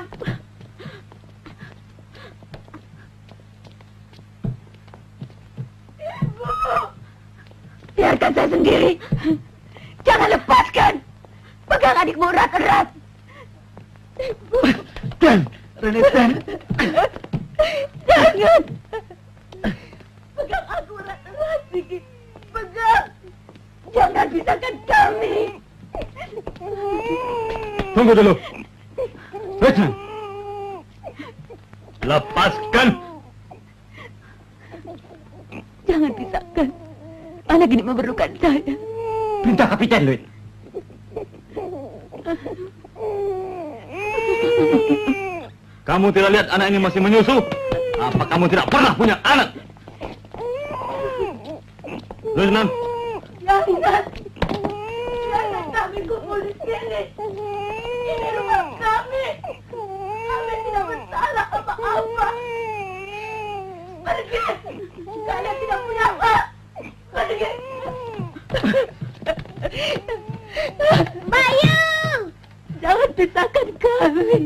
Ibu, biarkan saya sendiri. Jangan lepaskan. Pegang adikmu erat-erat. Ibu. Dan, Rene, Dan. Jangan. Pegang aku erat-erat, Vicky. Pegang. Jangan pisahkan kami. Tunggu dulu. Richmond. Lepaskan. Jangan pisahkan. Anak ini memerlukan saya. Perintah Kapiten, Louis. Kamu tidak lihat anak ini masih menyusu? Apa kamu tidak pernah punya anak? Lieutenant. Jangan. Jangan kami kumpul di sini. Ini rumah kami. Kami tidak bersalah apa-apa. Pergi. Kalian tidak punya hak. Pergi. Bayu! Jangan pisahkan kami.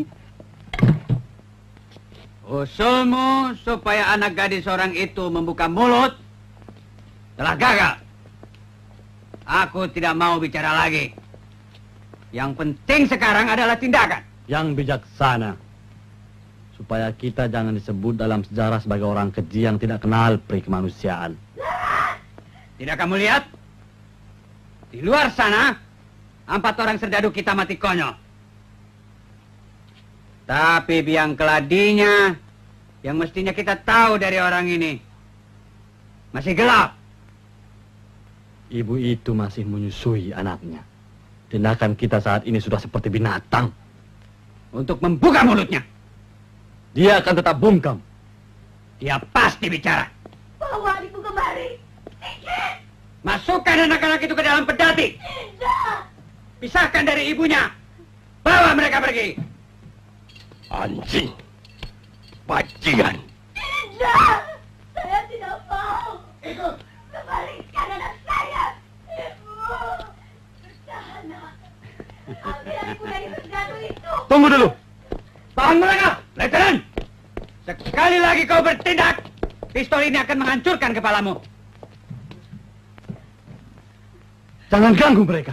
Usulmu supaya anak gadis orang itu membuka mulut telah gagal. Aku tidak mau bicara lagi. Yang penting sekarang adalah tindakan. Yang bijaksana. Supaya kita jangan disebut dalam sejarah sebagai orang keji yang tidak kenal peri kemanusiaan. Tidak kamu lihat? Di luar sana, 4 orang serdadu kita mati konyol. Tapi biang keladinya, yang mestinya kita tahu dari orang ini, masih gelap. Ibu itu masih menyusui anaknya. Tindakan kita saat ini sudah seperti binatang. Untuk membuka mulutnya. Dia akan tetap bungkam. Dia pasti bicara. Bawa adikku kemari. Sedikit. Masukkan anak-anak itu ke dalam pedati. Tidak. Pisahkan dari ibunya. Bawa mereka pergi. Anjing. Bajingan. Tidak. Saya tidak mau. Ikut. Kembalikan anak saya. Ibu. Bertahan. Ambil adikku dari serdadu itu. Tunggu dulu. Tahan mereka, Letnan. Sekali lagi kau bertindak, pistol ini akan menghancurkan kepalamu. Jangan ganggu mereka.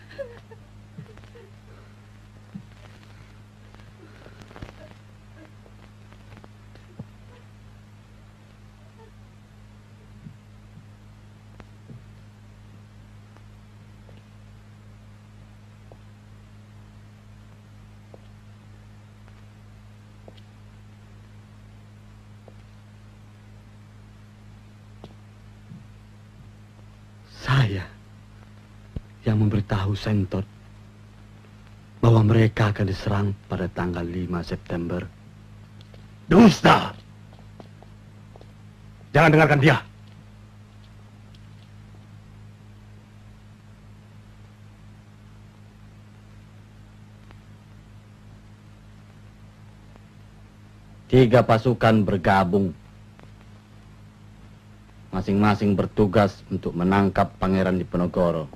Saya yang memberitahu Sentot bahwa mereka akan diserang pada tanggal 5 September. Dusta! Jangan dengarkan dia. Tiga pasukan bergabung. Masing-masing bertugas untuk menangkap Pangeran Diponegoro.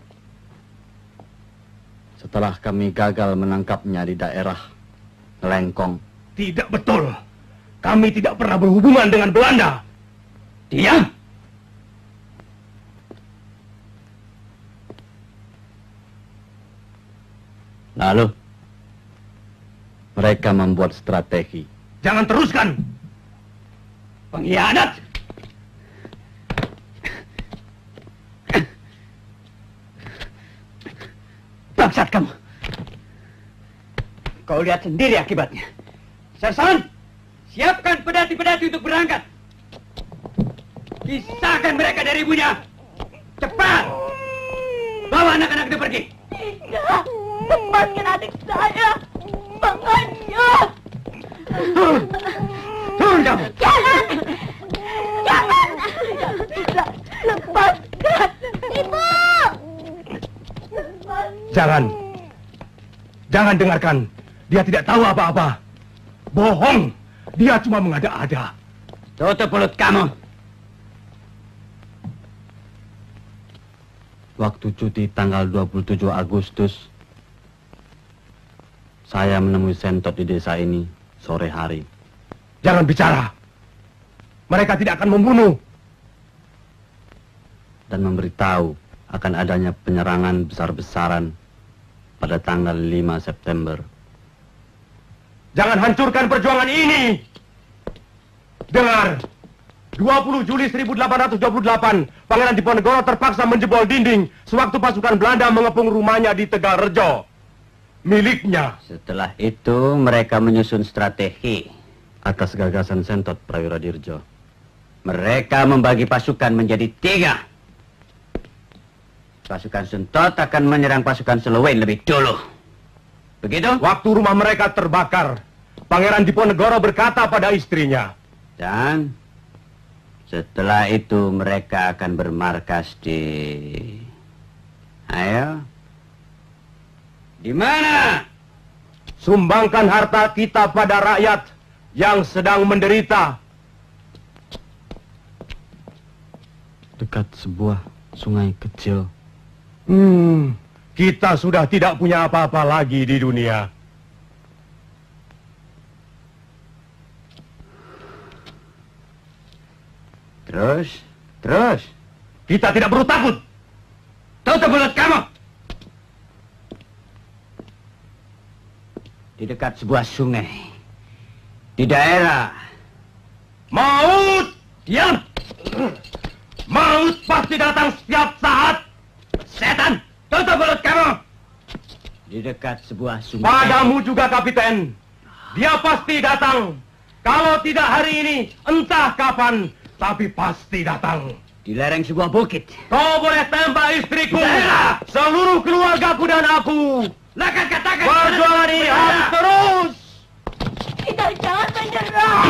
Setelah kami gagal menangkapnya di daerah Ngelengkong. Tidak betul. Kami tidak pernah berhubungan dengan Belanda. Diam! Lalu, mereka membuat strategi. Jangan teruskan! Pengkhianat! Bangsat kamu. Kau lihat sendiri akibatnya. Sersan, siapkan pedati-pedati untuk berangkat. Pisahkan mereka dari ibunya. Cepat. Bawa anak-anak itu pergi. Tidak. Lepaskan adik saya. Bang Anjo. Turun kamu. Jangan. Jangan dengarkan. Dia tidak tahu apa-apa. Bohong. Dia cuma mengada-ada. Tutup mulut kamu. Waktu cuti tanggal 27 Agustus, saya menemui Sentot di desa ini sore hari. Jangan bicara. Mereka tidak akan membunuh. Dan memberitahu akan adanya penyerangan besar-besaran pada tanggal 5 September. Jangan hancurkan perjuangan ini. Dengar. 20 Juli 1828, Pangeran Diponegoro terpaksa menjebol dinding sewaktu pasukan Belanda mengepung rumahnya di Tegalrejo. Miliknya. Setelah itu mereka menyusun strategi. Atas gagasan Sentot Prawira Dirjo. Mereka membagi pasukan menjadi 3. Pasukan Sentot akan menyerang pasukan Selowen lebih dulu. Begitu? Waktu rumah mereka terbakar, Pangeran Diponegoro berkata pada istrinya. Dan setelah itu mereka akan bermarkas di... Ayo. Di mana? Sumbangkan harta kita pada rakyat yang sedang menderita. Dekat sebuah sungai kecil. Kita sudah tidak punya apa-apa lagi di dunia. Terus. Kita tidak perlu takut. Tutup mulut kamu. Di dekat sebuah sungai. Di daerah. Maut! Diam! Maut pasti datang setiap saat. Setan, tutup mulut kamu. Di dekat sebuah sungai. Padamu juga, Kapiten. Dia pasti datang. Kalau tidak hari ini, entah kapan, tapi pasti datang. Di lereng sebuah bukit. Kau boleh tembak istriku, seluruh keluargaku dan aku. Lakan katakan. Perjuangan ini harus terus. Kita jangan menyerah.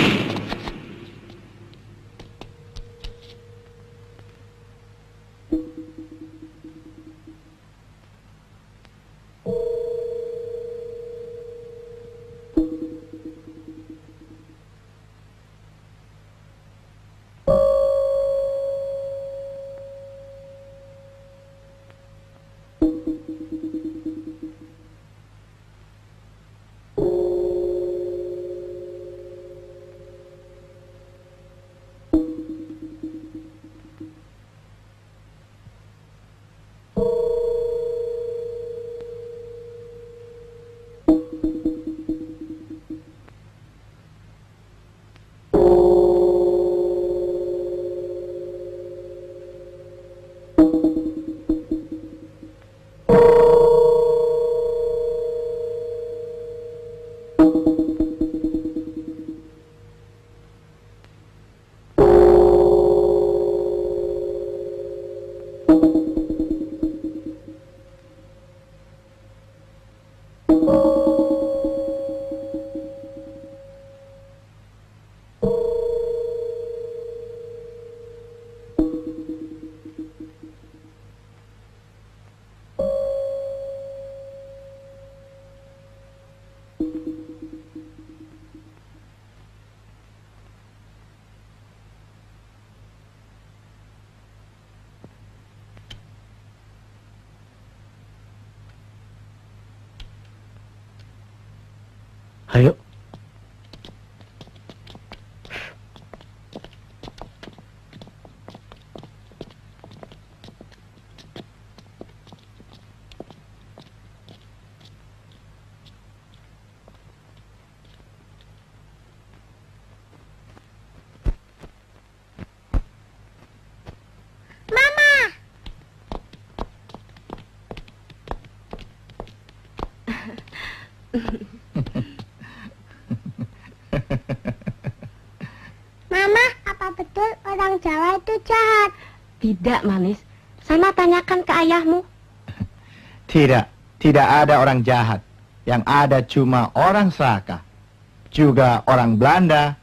Ayo. Mama, apa betul orang Jawa itu jahat? Tidak, Manis. Sana tanyakan ke ayahmu. Tidak ada orang jahat. Yang ada cuma orang serakah. Juga orang Belanda.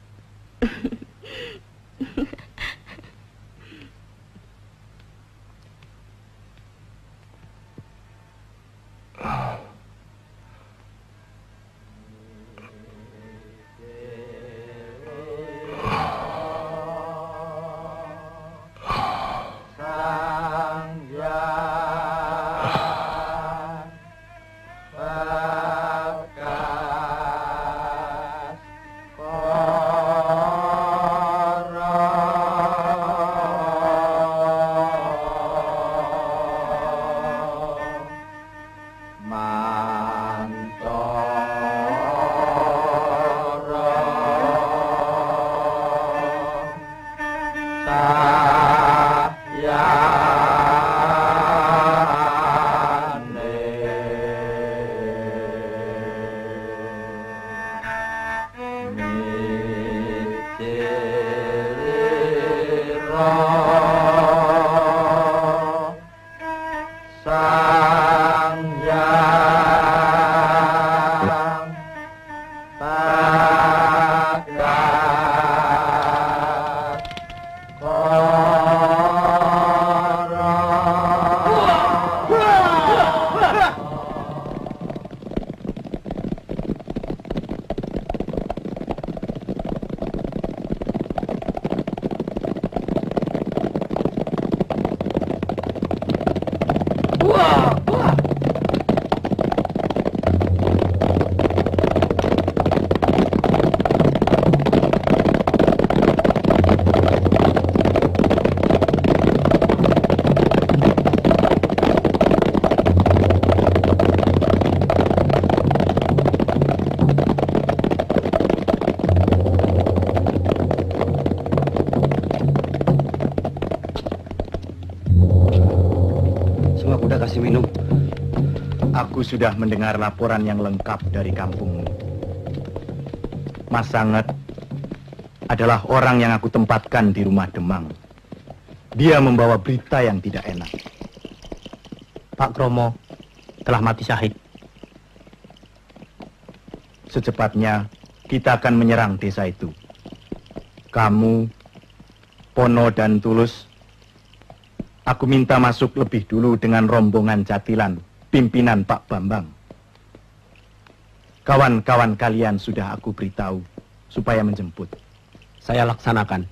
Minum. Aku sudah mendengar laporan yang lengkap dari kampungmu. Mas Sanget adalah orang yang aku tempatkan di rumah Demang. Dia membawa berita yang tidak enak. Pak Kromo telah mati syahid. Secepatnya kita akan menyerang desa itu. Kamu, Pono dan Tulus, aku minta masuk lebih dulu dengan rombongan Jatilan, pimpinan Pak Bambang. Kawan-kawan kalian sudah aku beritahu supaya menjemput. Saya laksanakan.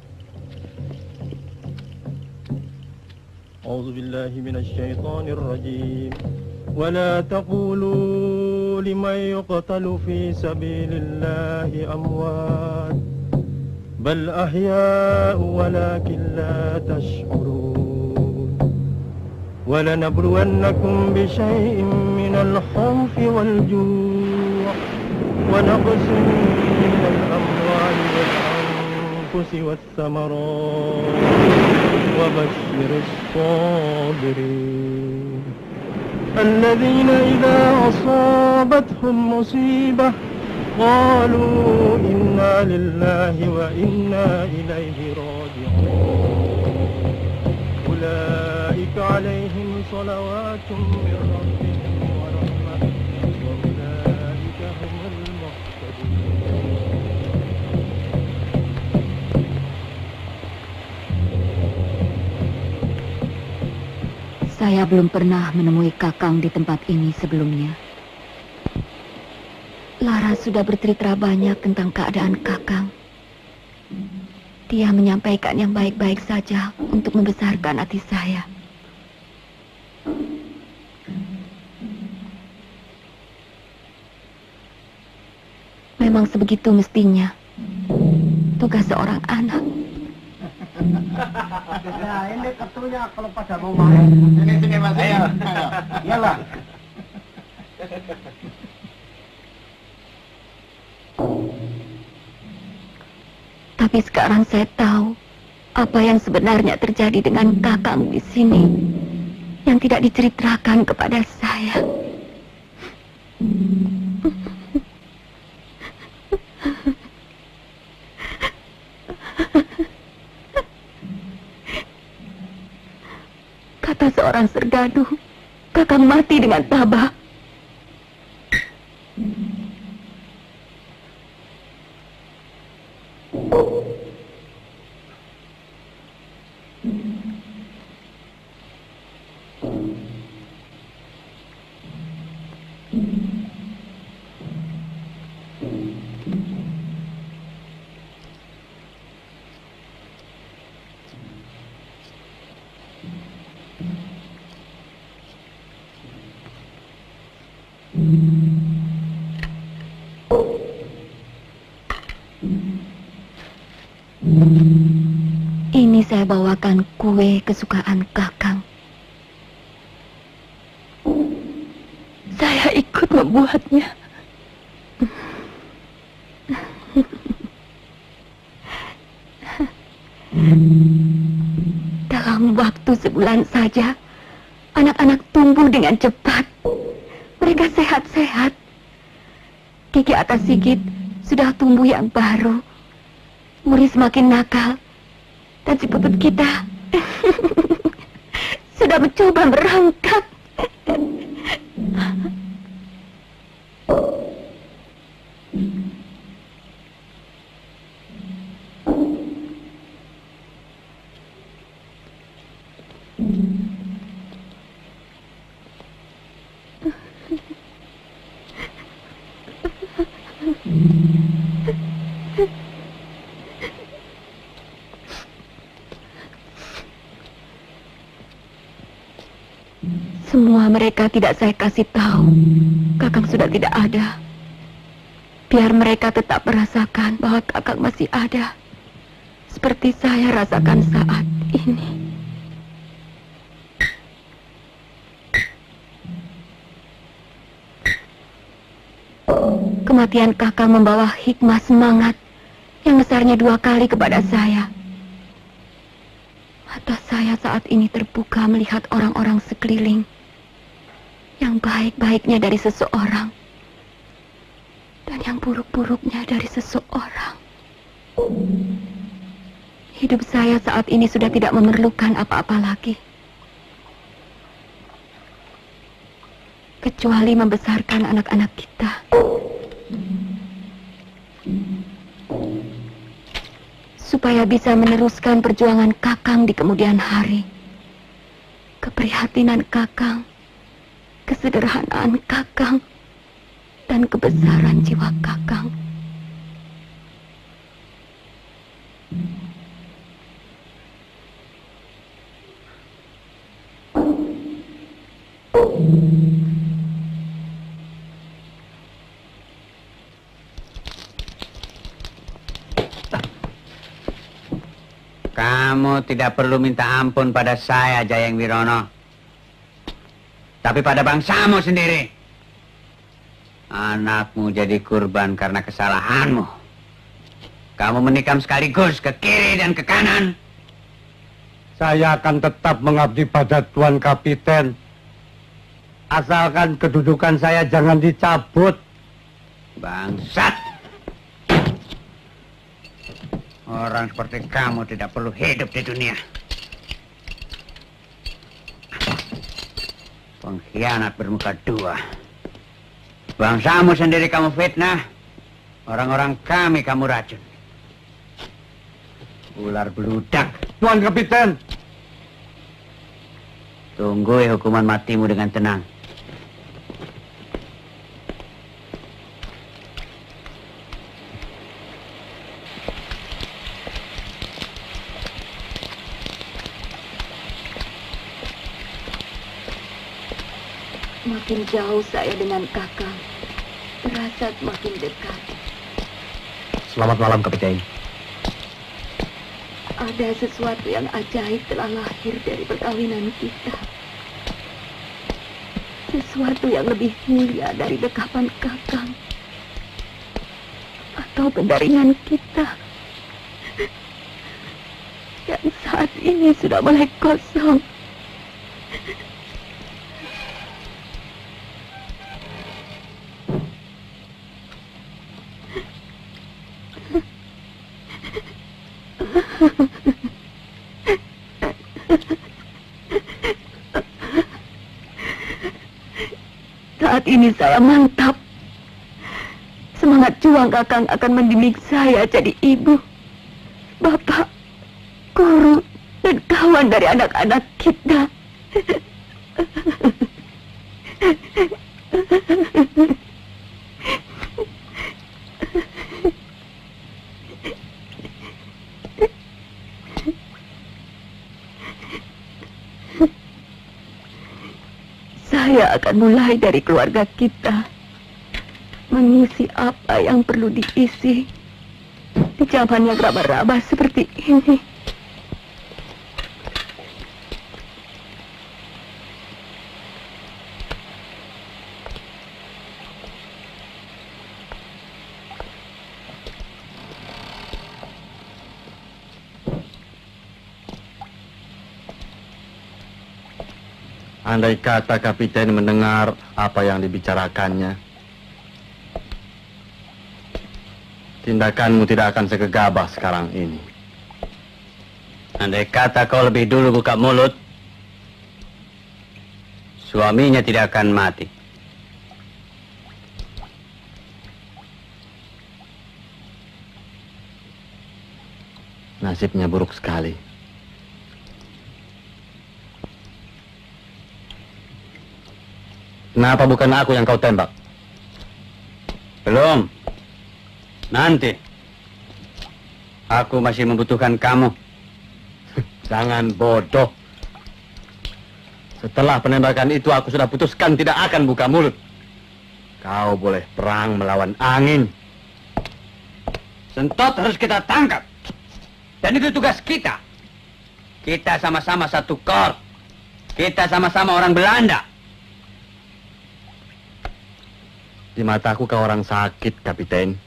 A'udzu billahi minasyaitonir rajim. Wala taqulu liman yuqtalu fi sabilillahi amwat. Bal ahya'u walakin la tash'urun. ولنبلونكم بشيء من الخوف والجوع ونقص من الأموال والأنفس والثمرات وبشر الصابرين الذين إذا أصابتهم مصيبة قالوا إنا لله وإنا إليه راجعون أولئك عليهم صلوات من ربهم ورحمة وأولئك هم المهتدون. Saya belum pernah menemui Kakang di tempat ini sebelumnya. Lara sudah bercerita banyak tentang keadaan Kakang. Dia menyampaikan yang baik-baik saja untuk membesarkan hati saya. Memang sebegitu mestinya tugas seorang anak. Nah, ini kartunya kalau pada mau main. Sini Mas. Ayo. Iyalah. Tapi sekarang saya tahu apa yang sebenarnya terjadi dengan Kakang di sini yang tidak diceritakan kepada saya. Kata seorang sergaduh, Kakang mati dengan tabah. Ini saya bawakan kue kesukaan Kakang. Saya ikut membuatnya. Dalam waktu sebulan saja, anak-anak tumbuh dengan cepat. Mereka sehat-sehat. Gigi atas gigit sudah tumbuh yang baru. Muri semakin nakal. Dan si putut kita sudah mencoba merangkak. Semua mereka tidak saya kasih tahu. Kakang sudah tidak ada. Biar mereka tetap merasakan bahwa Kakang masih ada. Seperti saya rasakan saat ini. Kematian Kakang membawa hikmah semangat yang besarnya 2 kali kepada saya. Mata saya saat ini terbuka melihat orang-orang sekeliling. Yang baik-baiknya dari seseorang dan yang buruk-buruknya dari seseorang. Hidup saya saat ini sudah tidak memerlukan apa-apa lagi, kecuali membesarkan anak-anak kita. Supaya bisa meneruskan perjuangan Kakang di kemudian hari. Keprihatinan Kakang, kesederhanaan Kakang, dan kebesaran jiwa Kakang. Kamu tidak perlu minta ampun pada saya, Jayeng Wirono. Tapi pada bangsamu sendiri. Anakmu jadi kurban karena kesalahanmu. Kamu menikam sekaligus ke kiri dan ke kanan. Saya akan tetap mengabdi pada Tuan Kapiten. Asalkan kedudukan saya jangan dicabut. Bangsat. Orang seperti kamu tidak perlu hidup di dunia. Pengkhianat bermuka 2. Bangsamu sendiri kamu fitnah. Orang-orang kami kamu racun. Ular beludak. Tuan Kapiten. Tunggu hukuman matimu dengan tenang. Makin jauh saya dengan Kakang, terasa semakin dekat. Selamat malam, Kapiten. Ada sesuatu yang ajaib telah lahir dari perkawinan kita. Sesuatu yang lebih mulia dari dekapan Kakang. Atau pendaringan kita. Yang saat ini sudah mulai kosong. Saat ini saya mantap. Semangat juang Kakang akan mendidik saya jadi ibu, bapak, guru, dan kawan dari anak-anak kita. Saya akan mulai dari keluarga kita, mengisi apa yang perlu diisi di zaman yang raba-raba seperti ini. Andai kata kapiten mendengar apa yang dibicarakannya, tindakanmu tidak akan segegabah sekarang ini. Andai kata kau lebih dulu buka mulut, suaminya tidak akan mati. Nasibnya buruk sekali. Kenapa bukan aku yang kau tembak? Belum. Nanti. Aku masih membutuhkan kamu. Jangan bodoh. Setelah penembakan itu aku sudah putuskan tidak akan buka mulut. Kau boleh perang melawan angin. Sentot harus kita tangkap. Dan itu tugas kita. Kita sama-sama satu kor. Kita sama-sama orang Belanda. Di mataku kau orang sakit, Kapiten.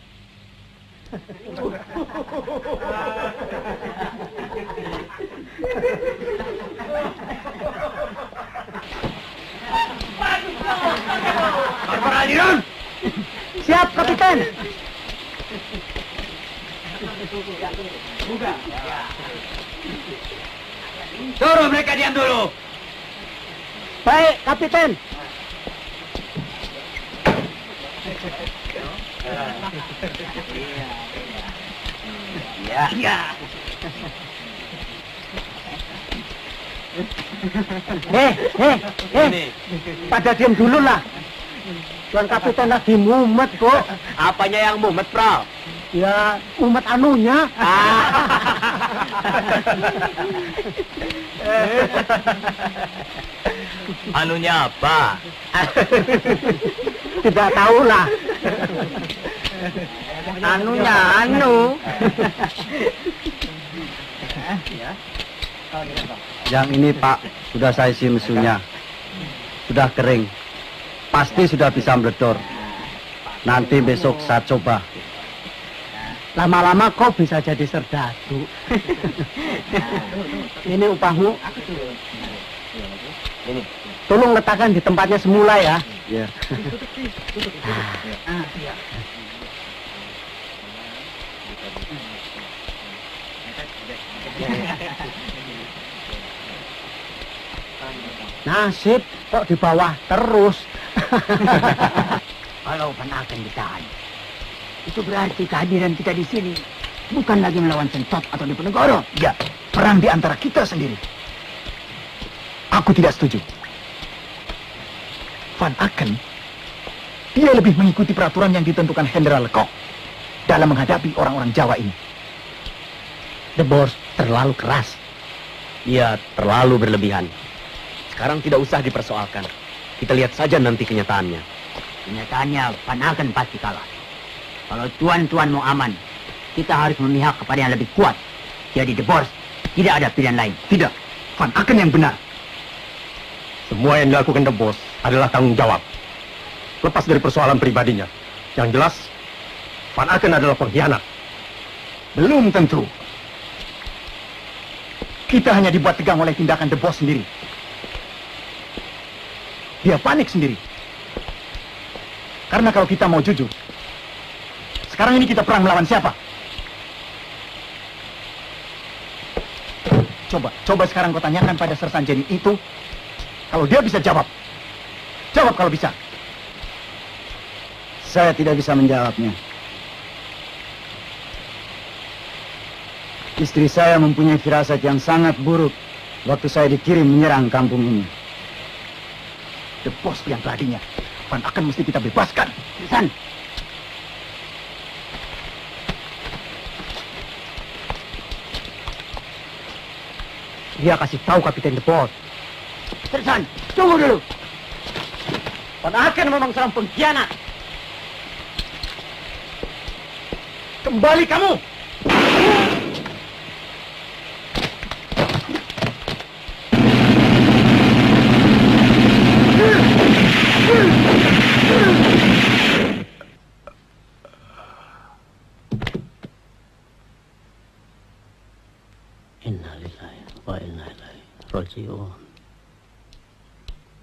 Peraliran! Siap, Kapiten. Suruh mereka diam dulu. Baik, Kapiten. Ya. Pada diam dulu lah. Tuan Kapiten lagi mumet kok. Apanya yang mumet, Pro? Ya, umat anunya. Anunya apa? Tidak tahu lah. Anunya anu. Yang ini, Pak, sudah saya isi mesunya. Sudah kering. Pasti sudah bisa meledor. Nanti besok saya coba. Lama-lama kau bisa jadi serdadu. Ini upahmu. Ini. Tolong letakkan di tempatnya semula ya. Ya. Nasib kok di bawah terus. Kalau Panakan ditahan, itu berarti kehadiran kita di sini bukan lagi melawan Sentot atau Diponegoro. Ya, perang di antara kita sendiri. Aku tidak setuju. Van Aken, dia lebih mengikuti peraturan yang ditentukan Jenderal Kok dalam menghadapi orang-orang Jawa ini. The Boers terlalu keras. Dia terlalu berlebihan. Sekarang tidak usah dipersoalkan. Kita lihat saja nanti kenyataannya. Kenyataannya Panakan pasti kalah. Kalau tuan-tuan mau aman, kita harus memihak kepada yang lebih kuat. Jadi The Boers tidak ada pilihan lain. Tidak, Van Aken yang benar. Semua yang dilakukan The Boers adalah tanggung jawab. Lepas dari persoalan pribadinya. Yang jelas, Van Aken adalah pengkhianat. Belum tentu. Kita hanya dibuat tegang oleh tindakan The Boers sendiri. Dia panik sendiri. Karena kalau kita mau jujur, sekarang ini kita perang melawan siapa? Coba sekarang kau tanyakan pada Sersan Jenny itu, kalau dia bisa jawab. Jawab kalau bisa. Saya tidak bisa menjawabnya. Istri saya mempunyai firasat yang sangat buruk waktu saya dikirim menyerang kampung ini. The Boers yang tadinya, Van Aken mesti kita bebaskan. Sersan. Dia kasih tahu Kapiten The Boers. Sersan, tunggu dulu. Van Aken memang seorang pengkhianat. Kembali kamu! Innalillahi wa inna ilaihi raji'un.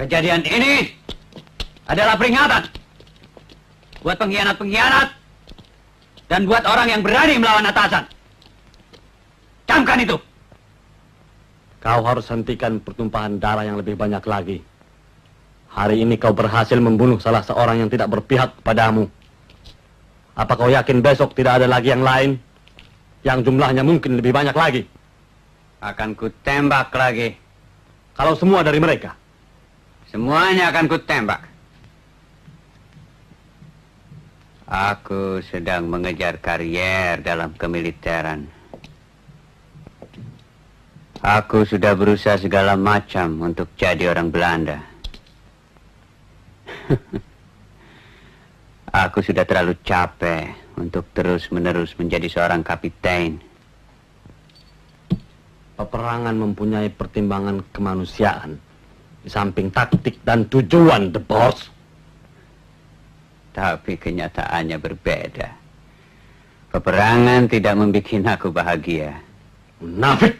Kejadian ini adalah peringatan buat pengkhianat-pengkhianat dan buat orang yang berani melawan atasan. Camkan itu. Kau harus hentikan pertumpahan darah yang lebih banyak lagi. Hari ini kau berhasil membunuh salah seorang yang tidak berpihak kepadamu. Apa kau yakin besok tidak ada lagi yang lain? Yang jumlahnya mungkin lebih banyak lagi. Akan kutembak lagi. Kalau semua dari mereka? Semuanya akan kutembak. Aku sedang mengejar karier dalam kemiliteran. Aku sudah berusaha segala macam untuk jadi orang Belanda. Aku sudah terlalu capek untuk terus-menerus menjadi seorang kapiten. Peperangan mempunyai pertimbangan kemanusiaan, di samping taktik dan tujuan, The Boss. Tapi kenyataannya berbeda. Peperangan tidak membuat aku bahagia. Munafik!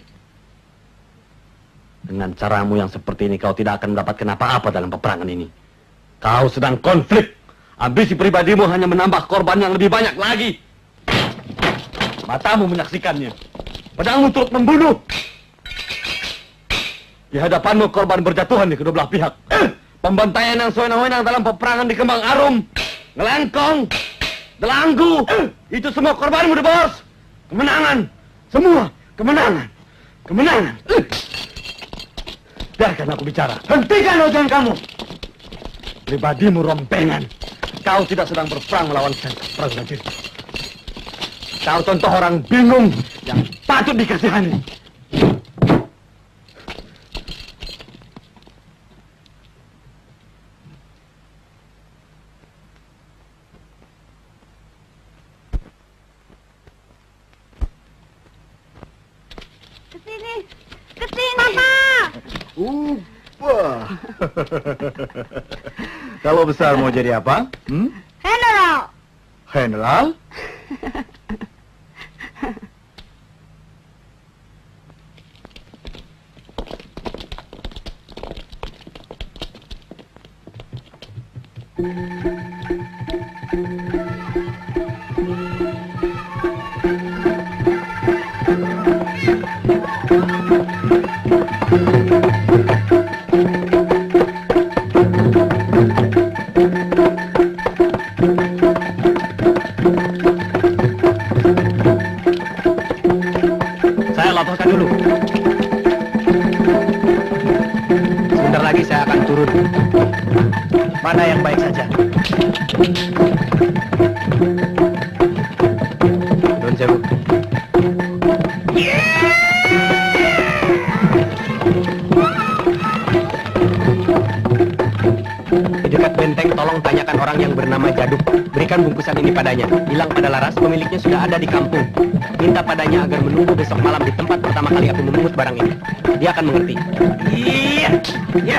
Dengan caramu yang seperti ini, kau tidak akan mendapatkan apa-apa dalam peperangan ini. Kau sedang konflik. Ambisi pribadimu hanya menambah korban yang lebih banyak lagi. Matamu menyaksikannya. Pedangmu turut membunuh. Di hadapanmu korban berjatuhan di kedua belah pihak. Pembantaian yang sewenang-wenang dalam peperangan di Kembang Arum, Ngelengkong, Delanggu, itu semua korbanmu, The Boss. Kemenangan, semua kemenangan, kemenangan. Biarkan aku bicara. Hentikan omongan kamu. Pribadimu rompengan. Kau tidak sedang berperang melawan prajurit. Kau contoh orang bingung yang patut dikasihani. Kesini, kesini, Wah. Kalau besar mau jadi apa? General. General? Saya laporkan dulu. Sebentar lagi saya akan turun. Mana yang baik saja? Don Sewu. Di dekat benteng, tolong tanyakan orang yang bernama Jaduk. Berikan bungkusan ini padanya. Bilang pada Laras, pemiliknya sudah ada di kampung. Minta padanya agar menunggu besok malam di tempat pertama kali aku memungut barang ini. Dia akan mengerti. Iya, iya.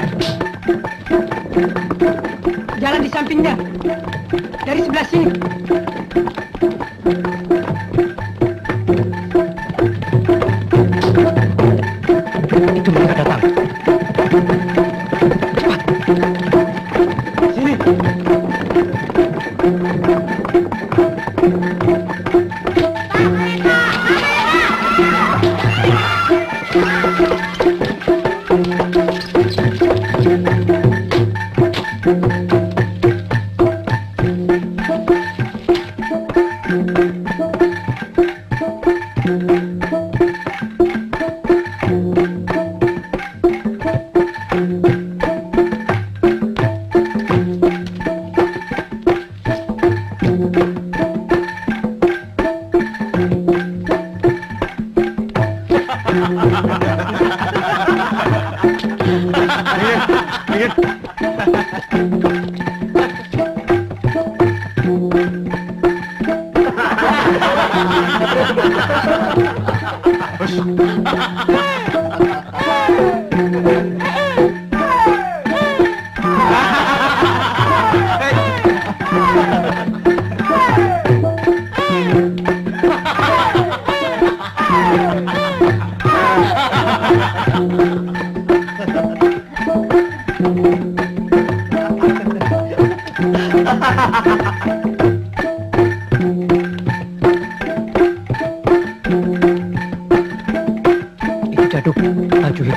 Jalan di sampingnya. Dari sebelah sini. Itu mereka datang. Cepat. Sini.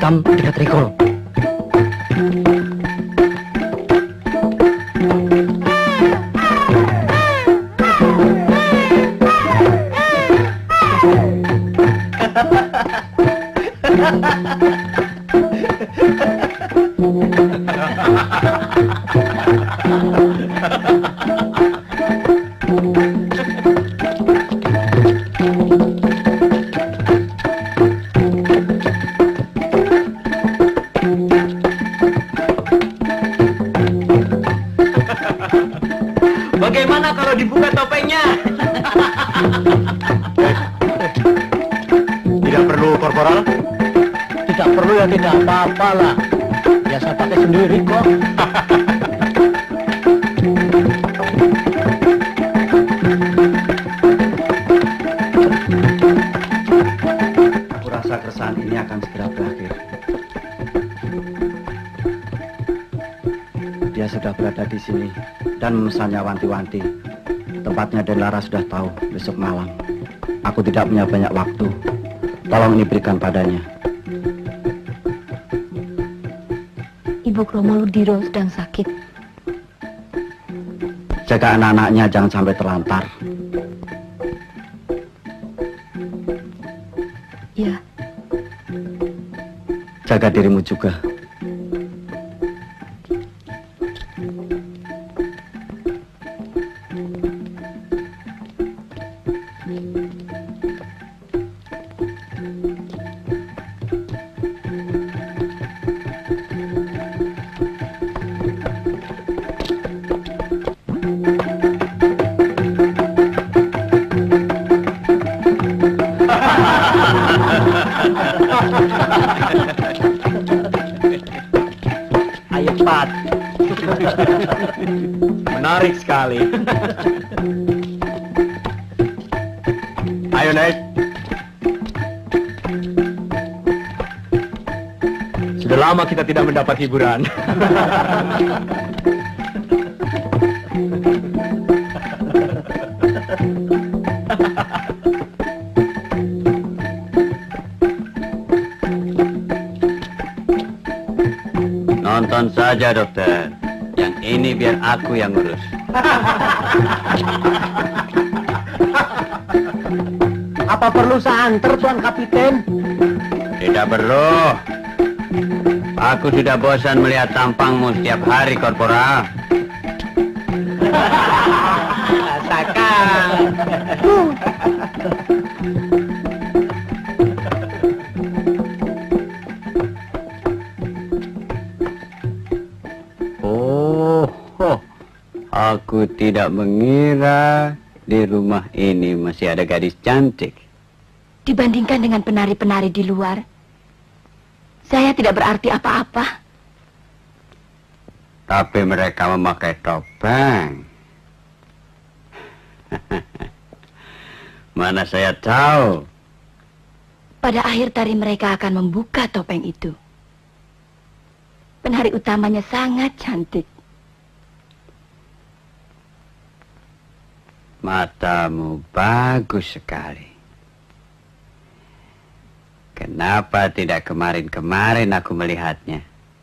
makam dekat Rikoro. Bagaimana kalau dibuka topengnya? Tidak perlu, Korporal. Tidak perlu ya tidak apa-apa lah. Ya saya pakai sendiri kok. Aku rasa keresahan ini akan segera berakhir. Dia sudah berada di sini dan memesannya wanti-wanti. Tempatnya Den Lara sudah tahu besok malam. Aku tidak punya banyak waktu. Tolong ini berikan padanya. Ibu Kromo Ludiro sedang sakit. Jaga anak-anaknya jangan sampai terlantar. Ya. Jaga dirimu juga. Ayo Pat. Menarik sekali. Ayo naik. Sudah lama kita tidak mendapat hiburan. Nonton saja, dokter. Yang ini biar aku yang ngurus. Apa perlu saya antar, Tuan Kapiten? Tidak perlu. Aku sudah bosan melihat tampangmu setiap hari, Korporal. Sakal. Aku tidak mengira di rumah ini masih ada gadis cantik. Dibandingkan dengan penari-penari di luar, saya tidak berarti apa-apa. Tapi mereka memakai topeng. Mana saya tahu. Pada akhir tari mereka akan membuka topeng itu. Penari utamanya sangat cantik. Matamu bagus sekali. Kenapa tidak kemarin-kemarin aku melihatnya?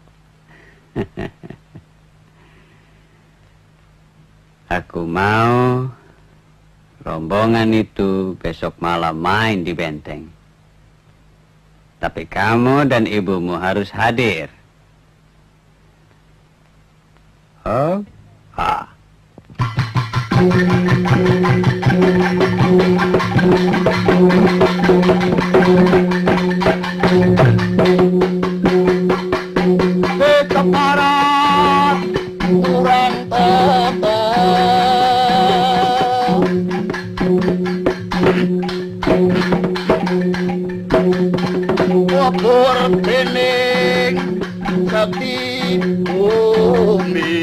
Aku mau rombongan itu besok malam main di benteng. Tapi kamu dan ibumu harus hadir. Oh, Kekeparan kurang toto Wabur dening sakti bumi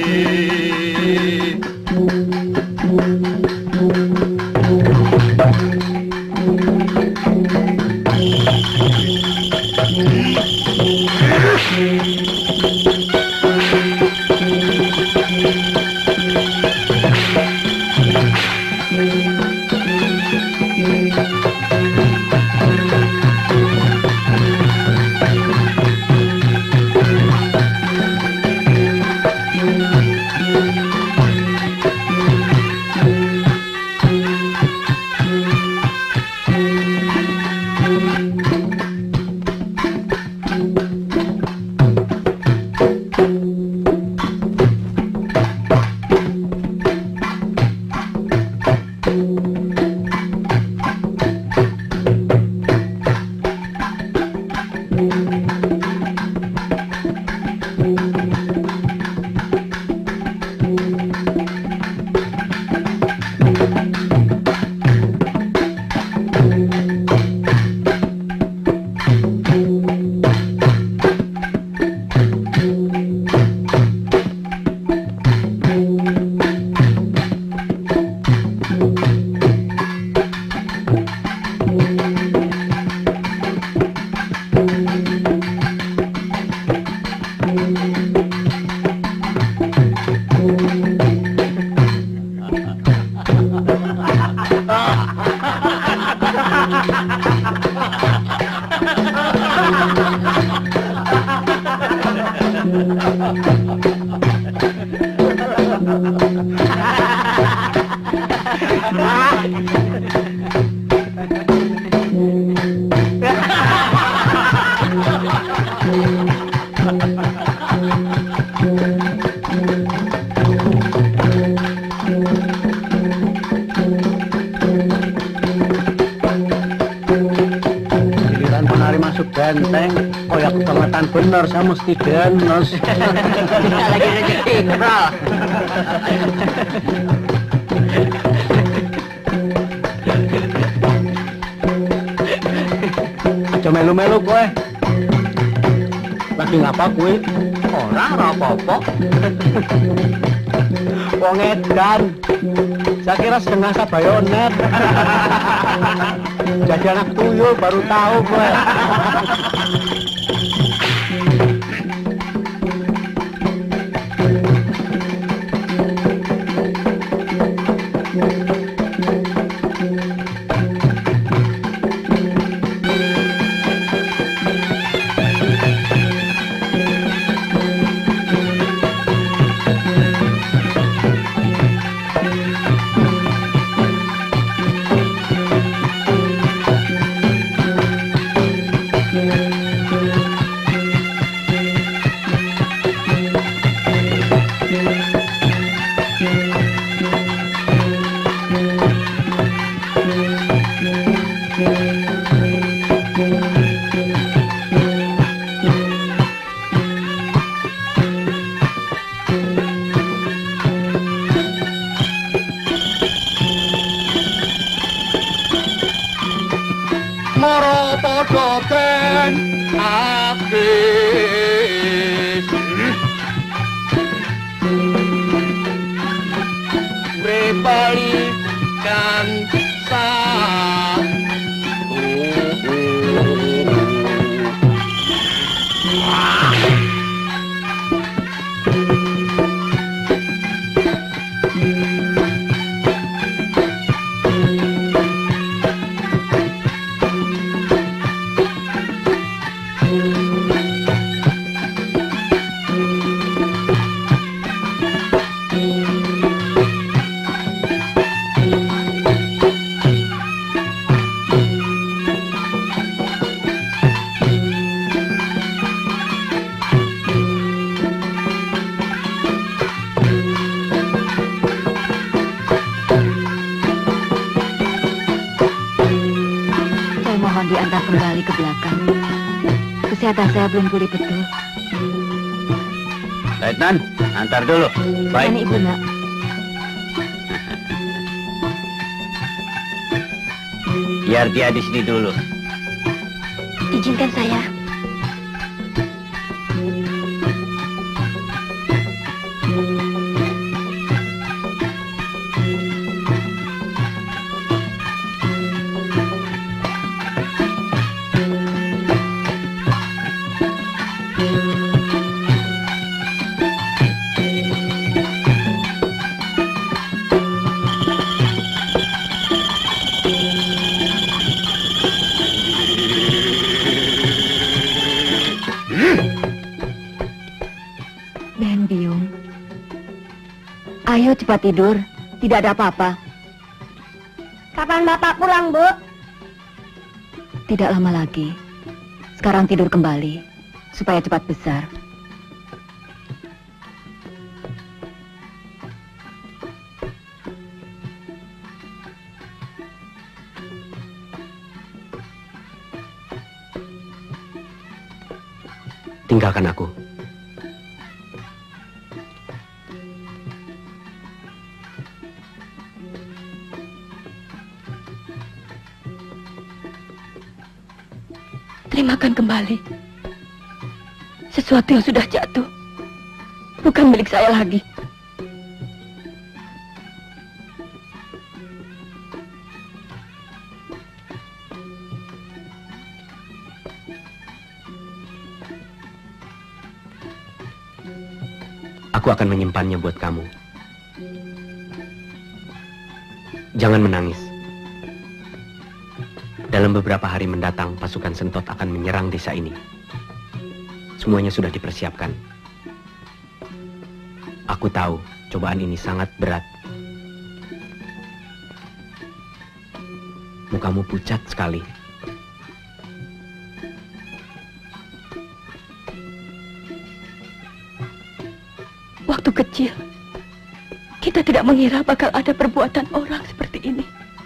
Giliran penari masuk benteng, koyak kebangetan bener, saya mesti denos. Lagi rezeki, bro. Aja melu-melu kowe. Lagi ngapa kowe? Ora apa-apa. Wong edan. Saya kira setengah sabayonet. Jadi anak tuyul baru tahu kowe. Moro podo ben akeh balikan diantar kembali ke belakang. Kesehatan saya belum pulih betul. Letnan, antar dulu. Baik. Ini Ibu, Nak. Biar dia di sini dulu. Izinkan saya. Ben Biung, ayo cepat tidur. Tidak ada apa-apa. Kapan Bapak pulang, Bu? Tidak lama lagi. Sekarang tidur kembali, supaya cepat besar. Tinggalkan aku. Terimakan kembali sesuatu yang sudah jatuh, bukan milik saya lagi. Aku akan menyimpannya buat kamu. Jangan menangis. Dalam beberapa hari mendatang, pasukan Sentot akan menyerang desa ini. Semuanya sudah dipersiapkan. Aku tahu, cobaan ini sangat berat. Mukamu pucat sekali. Waktu kecil, kita tidak mengira bakal ada perbuatan orang seperti ini.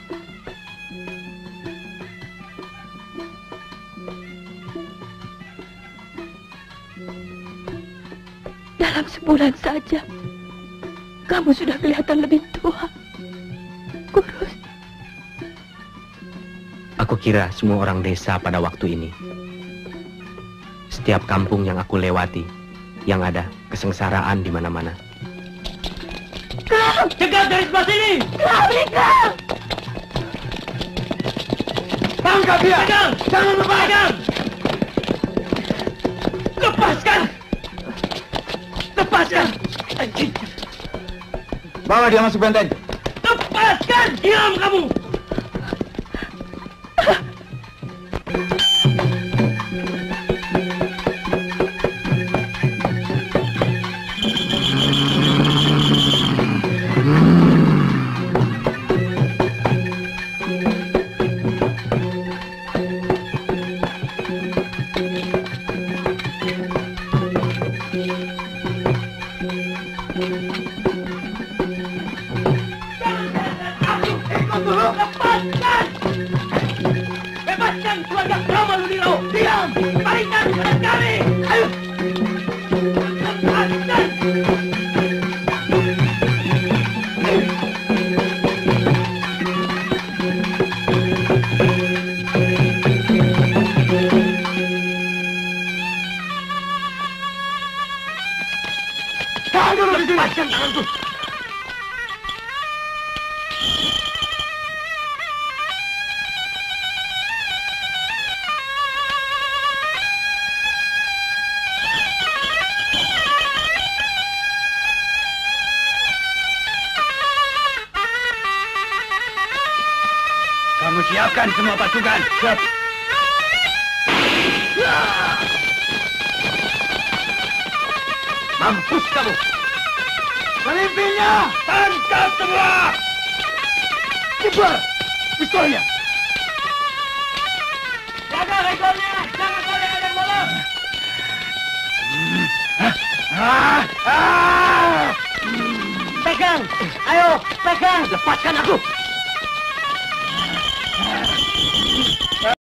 Dalam sebulan saja, kamu sudah kelihatan lebih tua, kurus. Aku kira semua orang desa pada waktu ini. Setiap kampung yang aku lewati, yang ada kesengsaraan di mana-mana. Kang! Cegat dari sebelah sini! Kang, Kang! Tangkap dia! Pegang! Jangan lepaskan! Lepaskan! Lepaskan! Anjing! Bawa dia masuk benteng. Lepaskan! Diam kamu! Lepaskan! Bebaskan keluarga Rama Ludiro! Diam! Balikan kepada kami! Ayo! Lepaskan! Tahan dulu di sini! Lepaskan tanganku! Kamu siapkan semua pasukan. Siap. Mampus kamu. Pemimpinnya. Tangkap semua. Cepat. Pistolnya. Jaga rekornya. Jangan sampai ada yang lolos. Pegang. Ayo, pegang. Lepaskan aku.